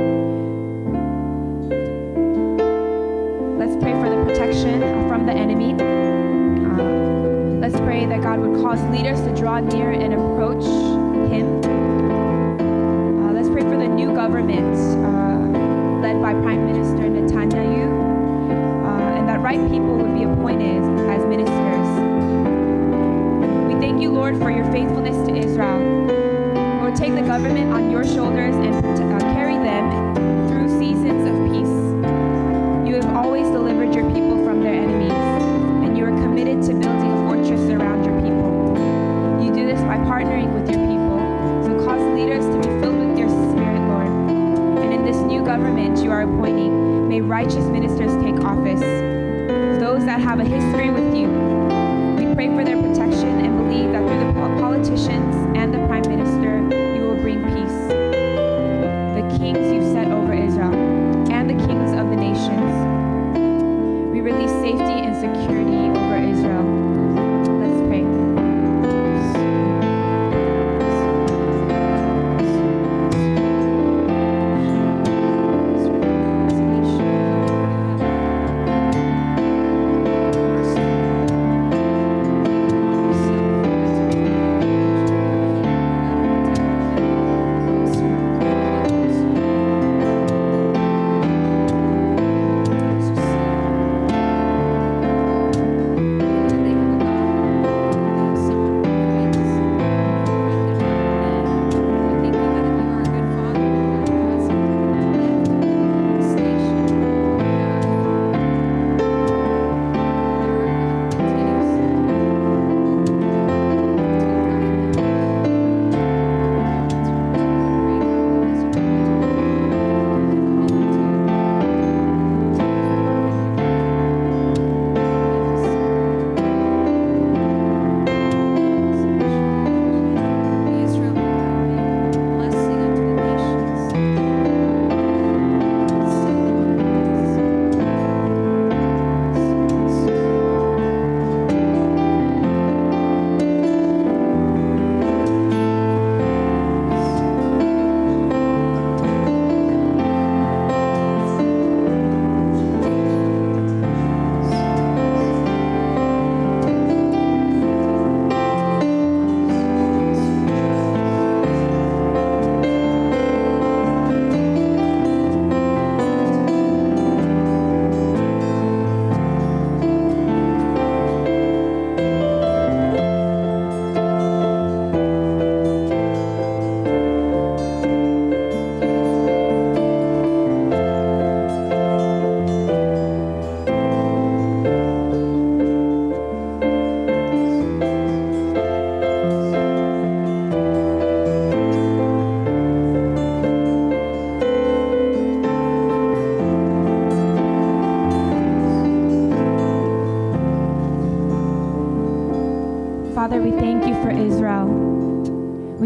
Let's pray for the protection from the enemy. Let's pray that God would cause leaders to draw near and approach Him. Let's pray for the new government led by Prime Minister Netanyahu, and that right people would be appointed as ministers. We thank you, Lord, for your faithfulness to Israel. Lord, take the government on your shoulders and carry them through seasons of peace. You have always delivered your people from their enemies, and you are committed to building a fortress around your people. You do this by partnering with your people, so cause leaders to be filled with your spirit, Lord. And in this new government you are appointing, may righteous ministers take office, those that have a history with you. We pray for their protection and believe that through the politicians and the Prime Minister, you will bring peace. The kings you've set over Israel, and the kings of the nations. We release safety and security over Israel. Let's pray.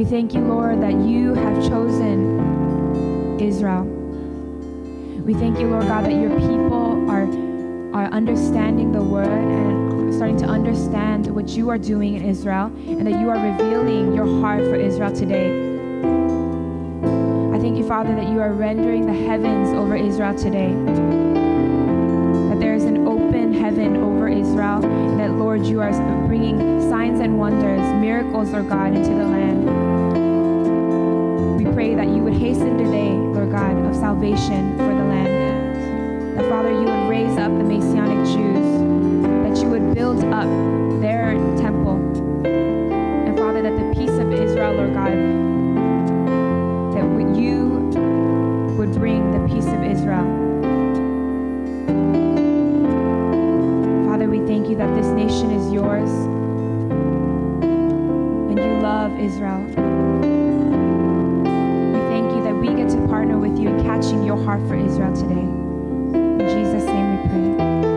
We thank you, Lord, that you have chosen Israel. We thank you, Lord God, that your people are understanding the word and starting to understand what you are doing in Israel, and that you are revealing your heart for Israel today. I thank you, Father, that you are rendering the heavens over Israel today. That there is an open heaven over Israel, and that, Lord, you are bringing signs and wonders, miracles, Lord God, into the land. We pray that you would hasten the day, Lord God, of salvation for the land. That, Father, you would raise up the Messianic Jews, that you would build up their temple. And, Father, that the peace of Israel, Lord God, that you would bring the peace of Israel. Father, we thank you that this nation is yours, and you love Israel. We thank you that we get to partner with you in catching your heart for Israel today. In Jesus' name we pray.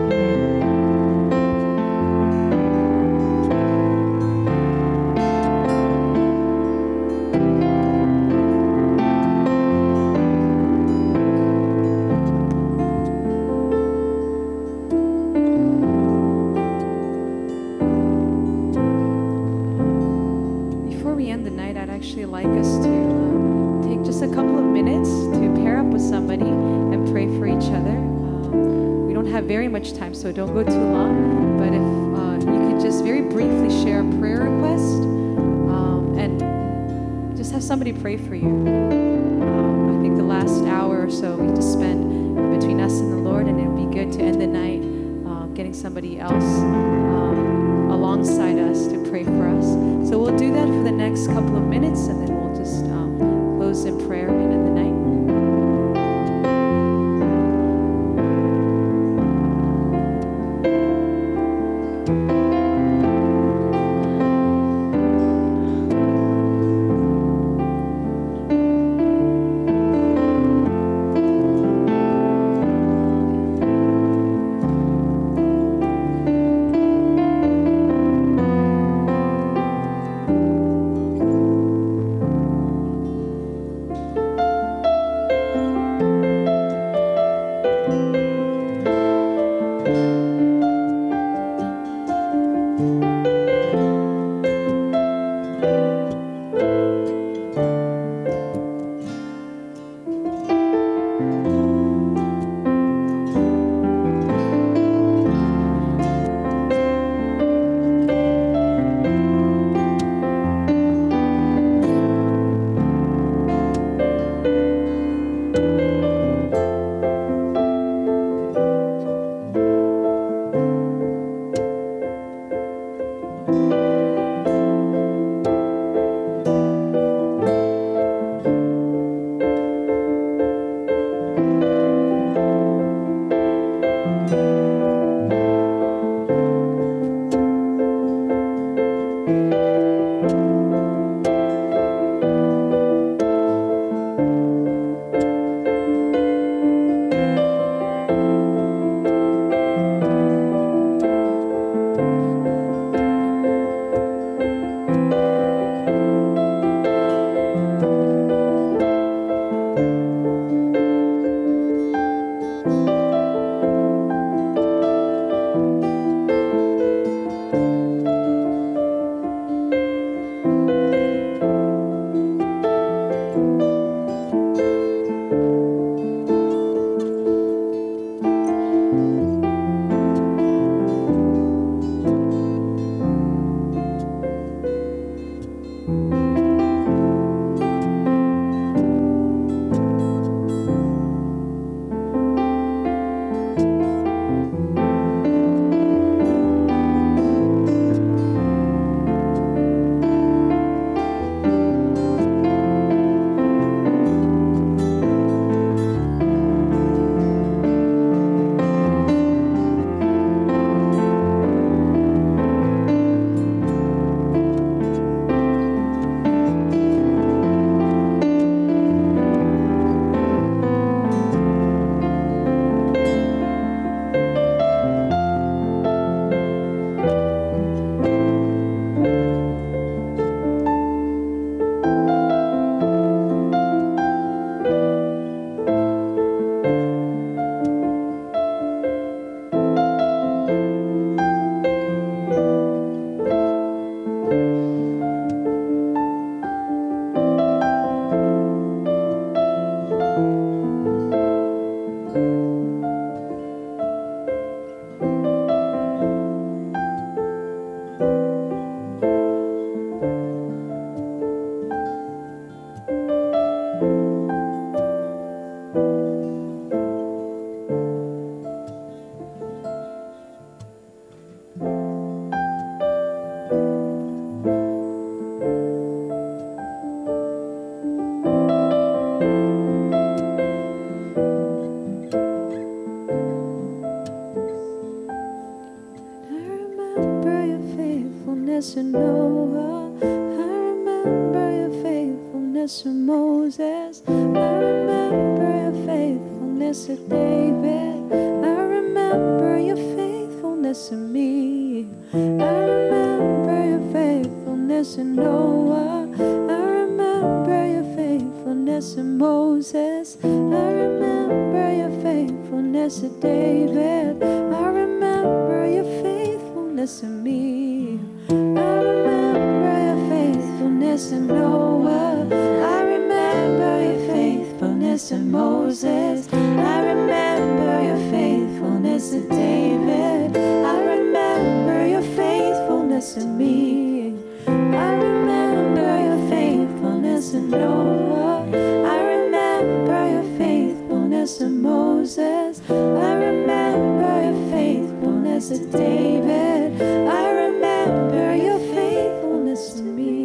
Before we end the night, I'd actually like us to take just a couple of minutes to pair up with somebody and pray for each other. We don't have very much time, so don't go too long. But if you could just very briefly share a prayer request and just have somebody pray for you. I think the last hour or so we just spend between us and the Lord, and it would be good to end the night getting somebody else alongside us to pray for us. So we'll do that for the next couple of minutes, and then we'll just close in prayer and end the night. faithfulness of David. I remember your faithfulness in me. I remember your faithfulness in Noah. I remember your faithfulness in Moses. I remember your faithfulness in David. I remember your faithfulness in me. I remember your faithfulness in Noah. I remember your faithfulness in Moses. I remember your faithfulness in David. I remember your faithfulness in me. I remember your faithfulness in Noah. I remember your faithfulness in Moses. I remember your faithfulness in David. I remember your faithfulness to me.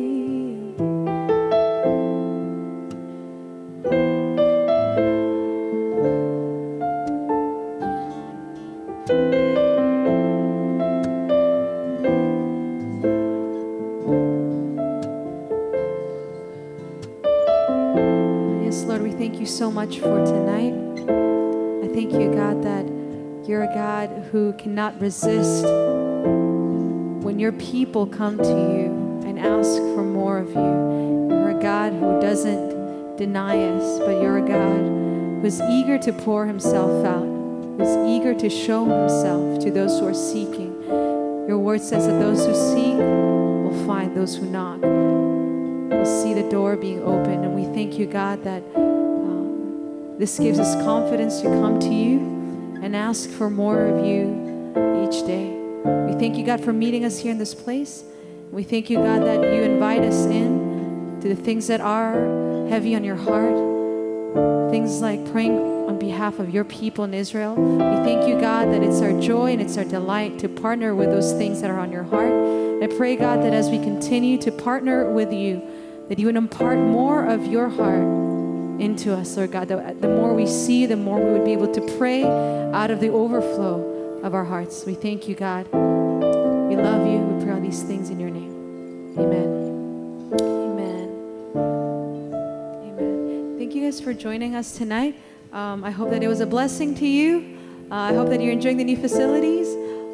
Yes, Lord, we thank you so much for tonight. I thank you, God, that you're a God who cannot resist when your people come to you and ask for more of you. You're a God who doesn't deny us, but you're a God who's eager to pour himself out, who's eager to show himself to those who are seeking. Your word says that those who seek will find, those who knock will see the door being opened. And we thank you, God, that this gives us confidence to come to you and ask for more of you each day. We thank you, God, for meeting us here in this place. We thank you, God, that you invite us in to the things that are heavy on your heart, things like praying on behalf of your people in Israel. We thank you, God, that it's our joy and it's our delight to partner with those things that are on your heart. I pray, God, that as we continue to partner with you, that you would impart more of your heart into us, Lord God. The more we see, the more we would be able to pray out of the overflow of our hearts. We thank you, God. We love you. We pray all these things in your name. Amen. Amen. Amen. Thank you guys for joining us tonight. I hope that it was a blessing to you. I hope that you're enjoying the new facilities.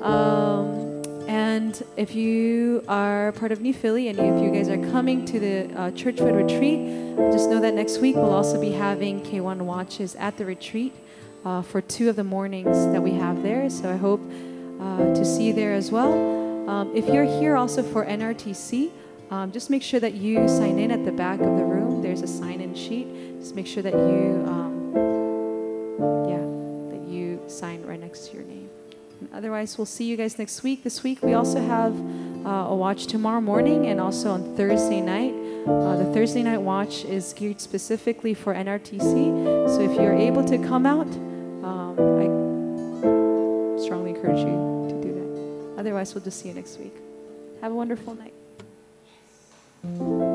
And if you are part of New Philly and if you guys are coming to the Churchwood Retreat, just know that next week we'll also be having K1 watches at the retreat for 2 of the mornings that we have there. So I hope to see you there as well. If you're here also for NRTC, just make sure that you sign in at the back of the room. There's a sign-in sheet. Just make sure that you sign right next to your name. Otherwise, we'll see you guys next week. This week, we also have a watch tomorrow morning and also on Thursday night. The Thursday night watch is geared specifically for NRTC. So if you're able to come out, I strongly encourage you to do that. Otherwise, we'll just see you next week. Have a wonderful night.